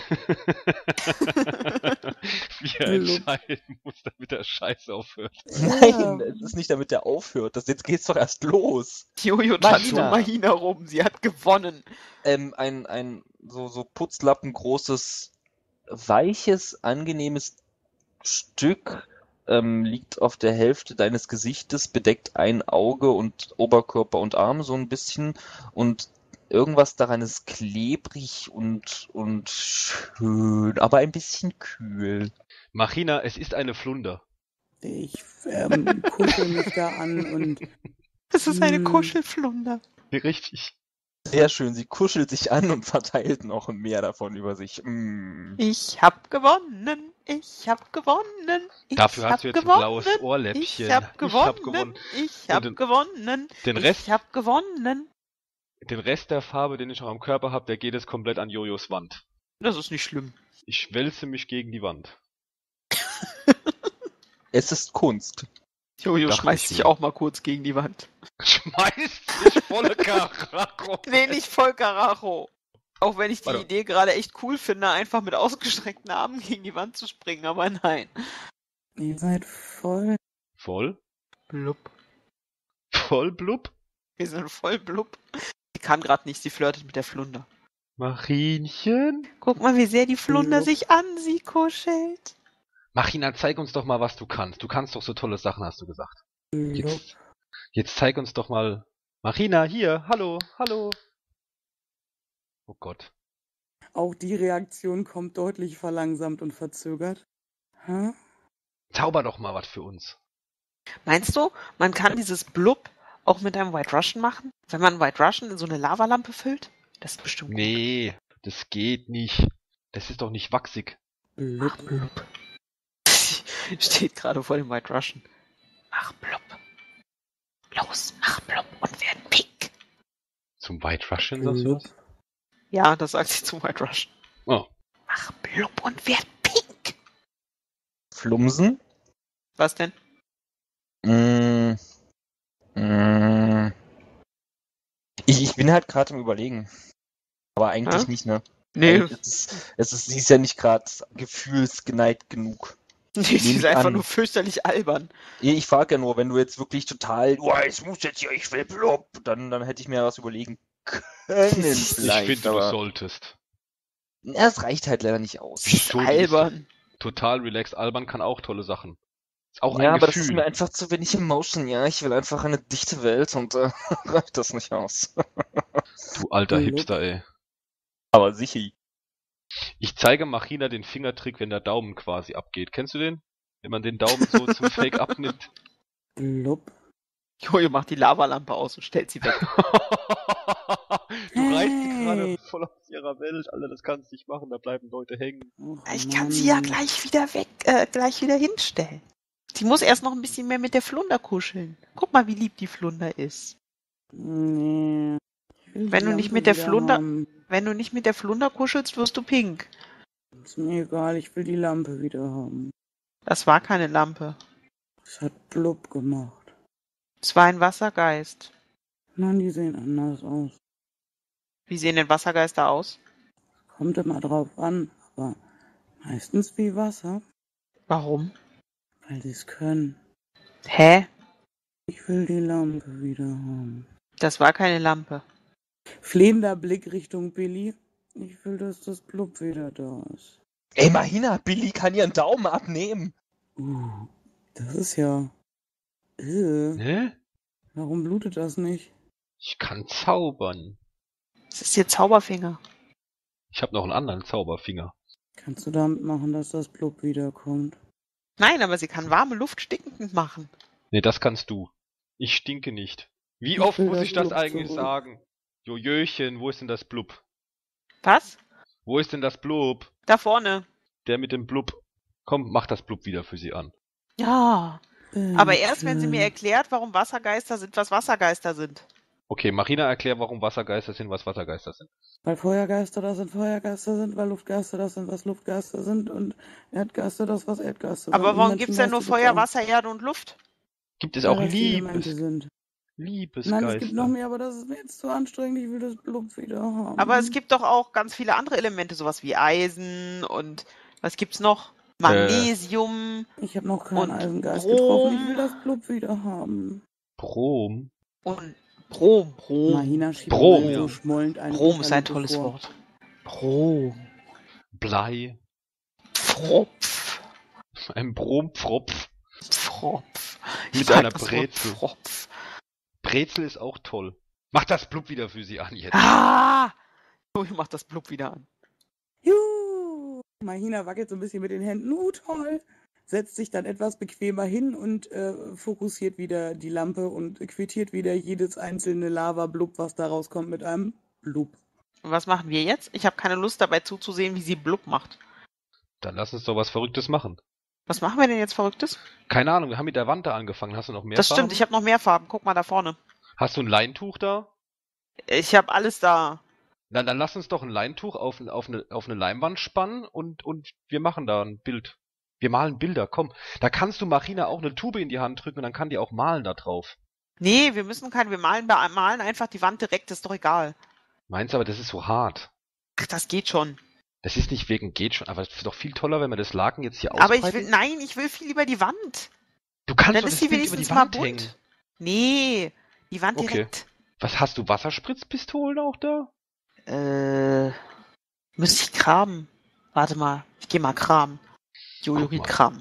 Wie er entscheiden muss, damit der Scheiß aufhört. Nein, es ist nicht, damit der aufhört. Jetzt geht's doch erst los. Jojo tanzt um Mahina. Mahina rum. Sie hat gewonnen. Ein so putzlappengroßes, weiches, angenehmes Stück liegt auf der Hälfte deines Gesichtes, bedeckt ein Auge und Oberkörper und Arm so ein bisschen und irgendwas daran ist klebrig und schön, aber ein bisschen kühl. Machina, es ist eine Flunder. Ich kuschel mich da an und Es ist eine Kuschelflunder. Richtig. Sehr schön, sie kuschelt sich an und verteilt noch mehr davon über sich. Ich hab gewonnen. Ich hab gewonnen. Ich Dafür hast hab du jetzt ein gewonnen. blaues Ohrläppchen. Ich hab gewonnen. Ich hab Und gewonnen. den Rest- Ich hab gewonnen. Den Rest der Farbe, den ich noch am Körper habe, der geht jetzt komplett an Jojos Wand. Das ist nicht schlimm. Ich wälze mich gegen die Wand. Es ist Kunst. Jojo Dachte schmeißt ich sich mir. auch mal kurz gegen die Wand. Schmeißt sich volle Karacho. Nee, nicht voll Karacho. Auch wenn ich die Warte. Idee gerade echt cool finde, einfach mit ausgestreckten Armen gegen die Wand zu springen, aber nein. ihr seid voll. Voll? Blub. Voll blub? Wir sind voll blub. Sie kann gerade nicht, sie flirtet mit der Flunder. Machinchen? Guck mal, wie sehr die Flunder Blub. sich an sie kuschelt. Machina, zeig uns doch mal, was du kannst. Du kannst doch so tolle Sachen, hast du gesagt. Blub. Jetzt zeig uns doch mal. Machina, hier, hallo, hallo. Oh Gott. Auch die Reaktion kommt deutlich verlangsamt und verzögert. Hä? Zauber doch mal was für uns. Meinst du, man kann dieses Blub auch mit einem White Russian machen? Wenn man White Russian in so eine Lavalampe füllt? Das ist bestimmt gut. Nee, das geht nicht. Das ist doch nicht wachsig. Blub. Blub. Steht gerade vor dem White Russian. Mach Blub. Los, mach Blub und werd pink. Zum White Russian sagst du das? Ja, das sagt sie zum White Russian. Oh. Mach Blub und werd pink. Flumsen? Was denn? Ich bin halt gerade im Überlegen. Aber eigentlich Hä? nicht, ne? Nee, Sie ist ja nicht gerade gefühlsgeneigt genug. nee, sie Nehm ist ich einfach an. nur fürchterlich albern. Ich frage ja nur, wenn du jetzt wirklich total, ich muss jetzt hier, ich will blub, dann hätte ich mir was überlegen können Ich vielleicht, Ich finde, du aber solltest. es reicht halt leider nicht aus. Wieso? Albern. Total relaxed. Albern kann auch tolle Sachen. Ist auch Ja, ein aber das ist Gefühl. mir einfach zu wenig Emotion, ja. Ich will einfach eine dichte Welt und reicht das nicht aus. Du alter Blub. Hipster, ey. Aber sicher. Ich zeige Machina den Fingertrick, wenn der Daumen quasi abgeht. Kennst du den? Wenn man den Daumen so zum Fake abnimmt. Blub. Jojo macht die Lavalampe aus und stellt sie weg. Du reißt sie Hey. gerade voll aus ihrer Welt, Alter, das kannst du nicht machen, da bleiben Leute hängen. Och, Ich kann sie ja Mann. gleich wieder hinstellen. Sie muss erst noch ein bisschen mehr mit der Flunder kuscheln. Guck mal, wie lieb die Flunder ist. Nee. Ich will die Wenn du nicht Lampe mit der wieder Flunder- haben. Wenn du nicht mit der Flunder kuschelst, wirst du pink. Ist mir egal, ich will die Lampe wieder haben. Das war keine Lampe. Es hat Blub gemacht. Es war ein Wassergeist. Nein, die sehen anders aus. Wie sehen denn Wassergeister aus? Kommt immer drauf an, aber meistens wie Wasser, Warum? weil sie es können. Hä? Ich will die Lampe wieder haben. Das war keine Lampe. Flehender Blick Richtung Billy. Ich will, dass das Blub wieder da ist. Ey, Mahina, Billy kann ihren Daumen abnehmen. Das ist ja... Ne? Warum blutet das nicht? Ich kann zaubern. Das ist ihr Zauberfinger. Ich habe noch einen anderen Zauberfinger. Kannst du damit machen, dass das Blub wiederkommt? Nein, aber sie kann warme Luft stinkend machen. Ne, das kannst du. Ich stinke nicht. Wie Ich oft will muss das ich das Blub eigentlich zurück. sagen? Jojöchen, wo ist denn das Blub? Was? Wo ist denn das Blub? Da vorne. Der mit dem Blub. Komm, mach das Blub wieder für sie an. Ja. Aber erst, wenn sie mir Bitte. erklärt, warum Wassergeister sind, was Wassergeister sind. Okay, Marina, erklär, warum Wassergeister sind, was Wassergeister sind. Weil Feuergeister das sind Feuergeister sind, weil Luftgeister das sind, was Luftgeister sind und Erdgeister das, was Erdgeister sind. Aber Und warum Menschen gibt's denn nur weißt du das Feuer, auch. Wasser, Erde und Luft? Gibt es Weil auch das die Elemente sind. Liebesgeister? Nein, es gibt noch mehr, aber das ist mir jetzt zu anstrengend. Ich will das Blub wieder haben. Aber es gibt doch auch ganz viele andere Elemente, sowas wie Eisen und was gibt's noch? Magnesium Ich habe noch keinen und Eisengeist Brom. getroffen. Ich will das Blub wieder haben. Brom. und Brom. Mahina schiebt Brom, mir ja. so schmollend eine Brom ist ein Katalog tolles vor. Wort. Brom. Blei. Pfropf. Ein Brompfropf. Pfropf. Mit Ich mag einer das Wort Brezel. Pfropf. Brezel ist auch toll. Mach das Blub wieder für sie an jetzt. Ah! Jojo macht das Blub wieder an. Juhu! Mahina wackelt so ein bisschen mit den Händen. Toll! Setzt sich dann etwas bequemer hin und fokussiert wieder die Lampe und quittiert wieder jedes einzelne Lava-Blub, was da rauskommt, mit einem Blub. Und was machen wir jetzt? Ich habe keine Lust dabei zuzusehen, wie sie Blub macht. Dann lass uns doch was Verrücktes machen. Was machen wir denn jetzt Verrücktes? Keine Ahnung, wir haben mit der Wand da angefangen. Hast du noch mehr Das Farben? stimmt, ich habe noch mehr Farben. Guck mal da vorne. Hast du ein Leintuch da? Ich habe alles da. Dann lass uns doch ein Leintuch auf eine Leinwand spannen und wir machen da ein Bild. Wir malen Bilder, komm. Da kannst du Marina auch eine Tube in die Hand drücken und dann kann die auch malen da drauf. Nee, wir malen einfach die Wand direkt, ist doch egal. Meinst du, aber das ist so hart. Ach, das geht schon. Das ist nicht wegen geht schon, aber es ist doch viel toller, wenn wir das Laken jetzt hier Aber ausbreiten. ich will viel lieber die Wand. Du kannst Dann doch ist das sie Bild über wenigstens die mal Wand bunt. hängen. Nee, die Wand Okay. direkt. Was, hast du Wasserspritzpistolen auch da? Müsste ich kramen. Warte mal, ich geh mal kramen. Jojo Guck geht mal. kramen.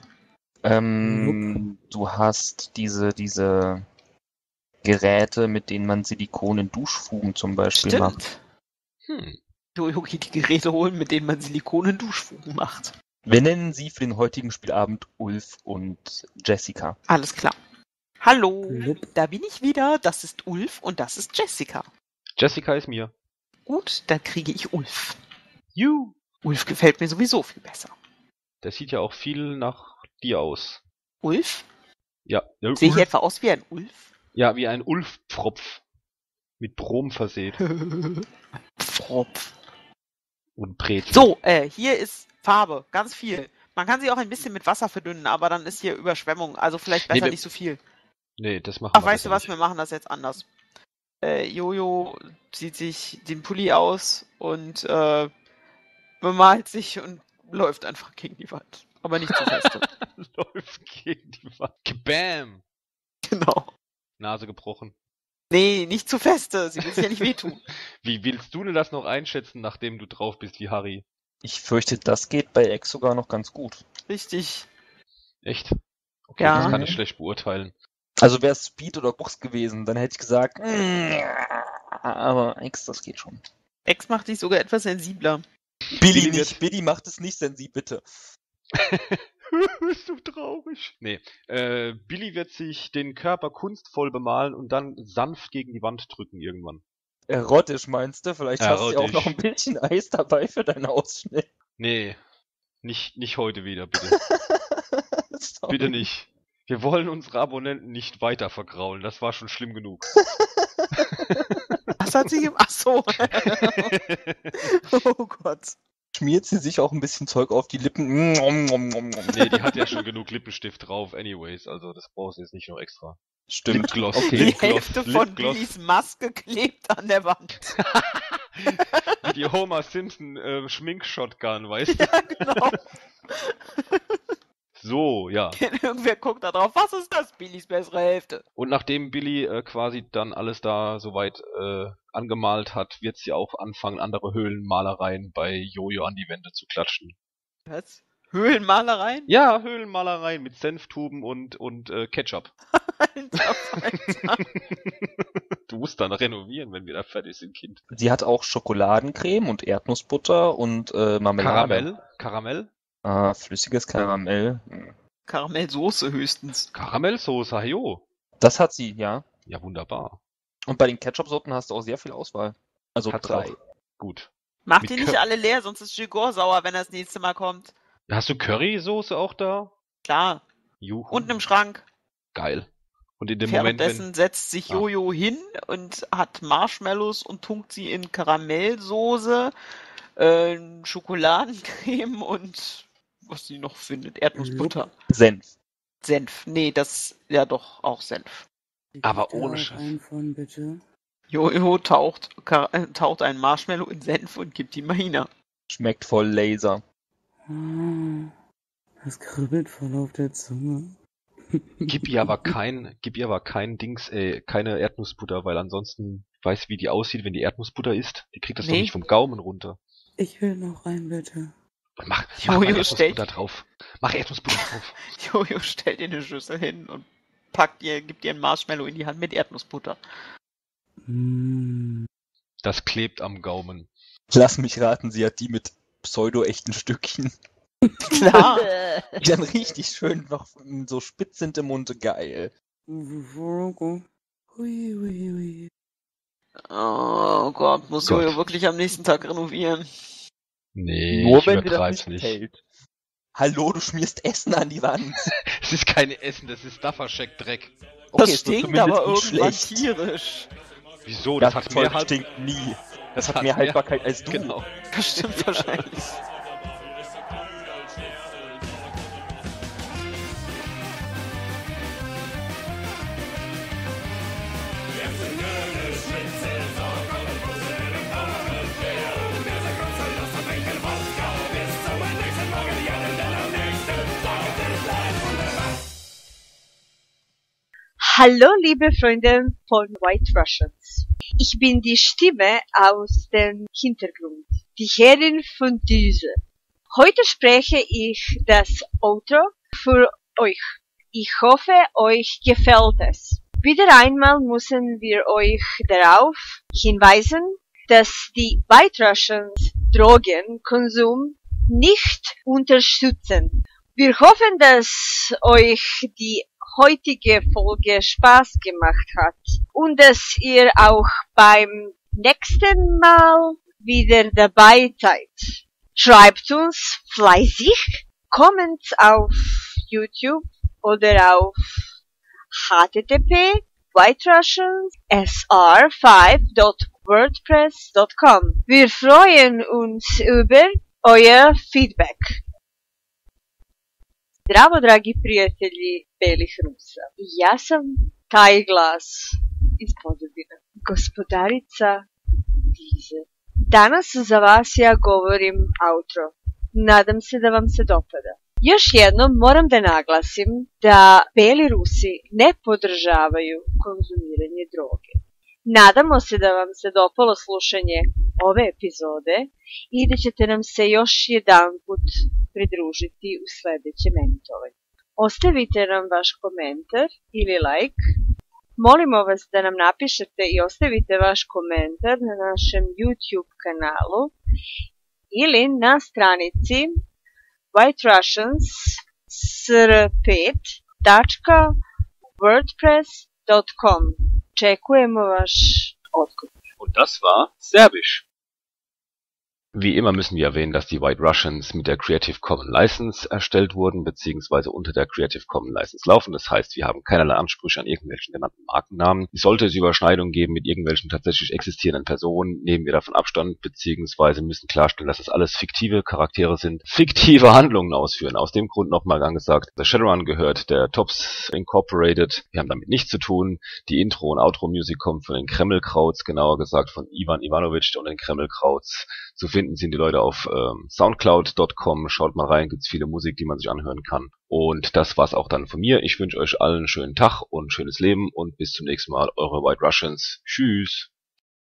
Du hast diese Geräte, mit denen man Silikon in Duschfugen zum Beispiel macht. Stimmt. Jojo geht die Geräte holen, mit denen man Silikon in Duschfugen macht. Wir nennen sie für den heutigen Spielabend Ulf und Jessica. Alles klar. Hallo, Blub. da bin ich wieder. Das ist Ulf und das ist Jessica. Jessica ist mir. Gut, dann kriege ich Ulf. You. Ulf gefällt mir sowieso viel besser. Der sieht ja auch viel nach dir aus. Ulf? Ja. Sehe ich etwa aus wie ein Ulf? Ja, wie ein Ulfpfropf. Mit Brom versät. Pfropf. Und Brezel. So, hier ist Farbe, ganz viel. Man kann sie auch ein bisschen mit Wasser verdünnen, aber dann ist hier Überschwemmung. Also vielleicht besser wir- nicht so viel. Nee, das machen Ach, wir weißt du besser was, wir machen das jetzt anders. Jojo zieht sich den Pulli aus und bemalt sich und läuft einfach gegen die Wand. Aber nicht zu feste. nicht. Läuft gegen die Wand. Kabam! Genau. Nase gebrochen. Nee, nicht zu feste. Sie will sich ja nicht wehtun. Wie willst du denn das noch einschätzen, nachdem du drauf bist wie Harry? Ich fürchte, das geht bei X sogar noch ganz gut. Richtig. Echt? Okay, Ja. das kann ich schlecht beurteilen. Also wäre es Speed oder Box gewesen, dann hätte ich gesagt, aber X, das geht schon. Ex macht dich sogar etwas sensibler. Billy nicht, Billy macht es nicht, Sensi, bitte. Bist du traurig? Nee. Billy wird sich den Körper kunstvoll bemalen und dann sanft gegen die Wand drücken irgendwann. Erotisch meinst du? Vielleicht hast du ja auch Erotisch. noch ein bisschen Eis dabei für deinen Ausschnitt. Nee. Nicht heute wieder, bitte. Sorry. Bitte nicht. Wir wollen unsere Abonnenten nicht weiter vergraulen. Das war schon schlimm genug. Was hat sie gemacht? Ach so. Oh Gott. Schmiert sie sich auch ein bisschen Zeug auf die Lippen? Nee, die hat ja schon genug Lippenstift drauf, anyways. Also das brauchst du jetzt nicht noch extra. Stimmt. Lipgloss. Okay. Die Lipgloss, Hälfte von Lipgloss. Billys Maske klebt an der Wand. Wie die Homer Simpson Schminkshotgun, weißt du? Ja, genau. So, ja. Irgendwer guckt da drauf. Was ist das? Billys bessere Hälfte. Und nachdem Billy quasi dann alles da soweit angemalt hat, wird sie auch anfangen, andere Höhlenmalereien bei Jojo an die Wände zu klatschen. Was? Höhlenmalereien? Ja, Höhlenmalereien mit Senftuben und Ketchup. Alter, Alter. Du musst dann renovieren, wenn wir da fertig sind, Kind. Sie hat auch Schokoladencreme und Erdnussbutter und Marmelade. Karamell? Ah, flüssiges Karamell. Karamellsoße höchstens. Karamellsoße, hajo. Das hat sie, ja. Ja, wunderbar. Und bei den Ketchup-Sorten hast du auch sehr viel Auswahl. Also Hat's 3. auch. Gut. Macht Mit die nicht alle leer, sonst ist Gigor sauer, wenn er das nächste Mal kommt. Hast du Currysoße auch da? Klar. Juhu. Unten im Schrank. Geil. Und in dem Moment, Währenddessen wenn... setzt sich Jojo hin und hat Marshmallows und tunkt sie in Karamellsoße, Schokoladencreme und was sie noch findet, Erdnussbutter. Senf. Senf. Nee, das ja doch auch Senf. Aber Ich ohne auch Scheiß. einen von, bitte. Jojo taucht ein Marshmallow in Senf und gibt ihm Mahina. Schmeckt voll Laser. Ah, das kribbelt voll auf der Zunge. Gib ihr aber kein Dings, keine Erdnussbutter, weil ansonsten weiß, wie die aussieht, wenn die Erdnussbutter isst. Die kriegt das doch Nee. nicht vom Gaumen runter. Ich will noch einen, bitte. Mach Jojo mal Erdnussbutter stellt- drauf. Mach Erdnussbutter drauf. Jojo stellt ihr eine Schüssel hin und gibt ihr ein Marshmallow in die Hand mit Erdnussbutter. Mm. Das klebt am Gaumen. Lass mich raten, sie hat die mit pseudo-echten Stückchen. Klar. Die dann richtig schön noch so spitz sind im Mund. Geil. Hui, hui, hui. Oh Gott, muss Gott. Jojo wirklich am nächsten Tag renovieren? Nee, Nur ich wenn dir das übertreib's nicht nicht. gefällt. Hallo, du schmierst Essen an die Wand. Es ist kein Essen, das ist Duffercheck-Dreck. Das es wird stinkt zumindest aber nicht irgendwann schlecht. tierisch. Wieso? Das hat Zeug mehr Halb... stinkt nie. Das hat hat mehr mehr- Haltbarkeit als du. Genau. Das stimmt wahrscheinlich. Hallo, liebe Freunde von White Russians. Ich bin die Stimme aus dem Hintergrund, die Herrin von Düse. Heute spreche ich das Outro für euch. Ich hoffe, euch gefällt es. Wieder einmal müssen wir euch darauf hinweisen, dass die White Russians Drogenkonsum nicht unterstützen. Wir hoffen, dass euch die heutige Folge Spaß gemacht hat und dass ihr auch beim nächsten Mal wieder dabei seid. Schreibt uns fleißig, kommt auf YouTube oder auf http://whiterussians.sr5.wordpress.com. Wir freuen uns über euer Feedback. Zdravo, dragi prijatelji belih Rusa. Ja sam taj glas iz pozadine. Gospodarica Dize. Danas za vas ja govorim outro. Nadam se da vam se dopada. Još jednom moram da naglasim da beli Rusi ne podržavaju konzumiranje droge. Nadamo se da vam se dopalo slušanje ove epizode i da ćete nam se još jedanput pridružiti u sledećem emitovanju. Ostavite nam vaš komentar ili like. Molimo vas da nam napišete i ostavite vaš komentar na našem YouTube kanalu ili na stranici whiterussiansrpet.wordpress.com. Čekujemo vaš odgovor. Und das war Serbisch. Wie immer müssen wir erwähnen, dass die White Russians mit der Creative Commons License erstellt wurden, beziehungsweise unter der Creative Commons License laufen. Das heißt, wir haben keinerlei Ansprüche an irgendwelchen genannten Markennamen. Sollte es Überschneidungen geben mit irgendwelchen tatsächlich existierenden Personen, nehmen wir davon Abstand, beziehungsweise müssen klarstellen, dass das alles fiktive Charaktere sind, fiktive Handlungen ausführen. Aus dem Grund nochmal angesagt, der Shadowrun gehört der Tops Incorporated. Wir haben damit nichts zu tun. Die Intro- und Outro-Musik kommt von den Kremlkrauts, genauer gesagt von Ivan Ivanovic und den Kremlkrauts. Zu finden sind die Leute auf soundcloud.com. Schaut mal rein, gibt's viele Musik, die man sich anhören kann. Und das war's auch dann von mir. Ich wünsche euch allen einen schönen Tag und ein schönes Leben und bis zum nächsten Mal. Eure White Russians. Tschüss.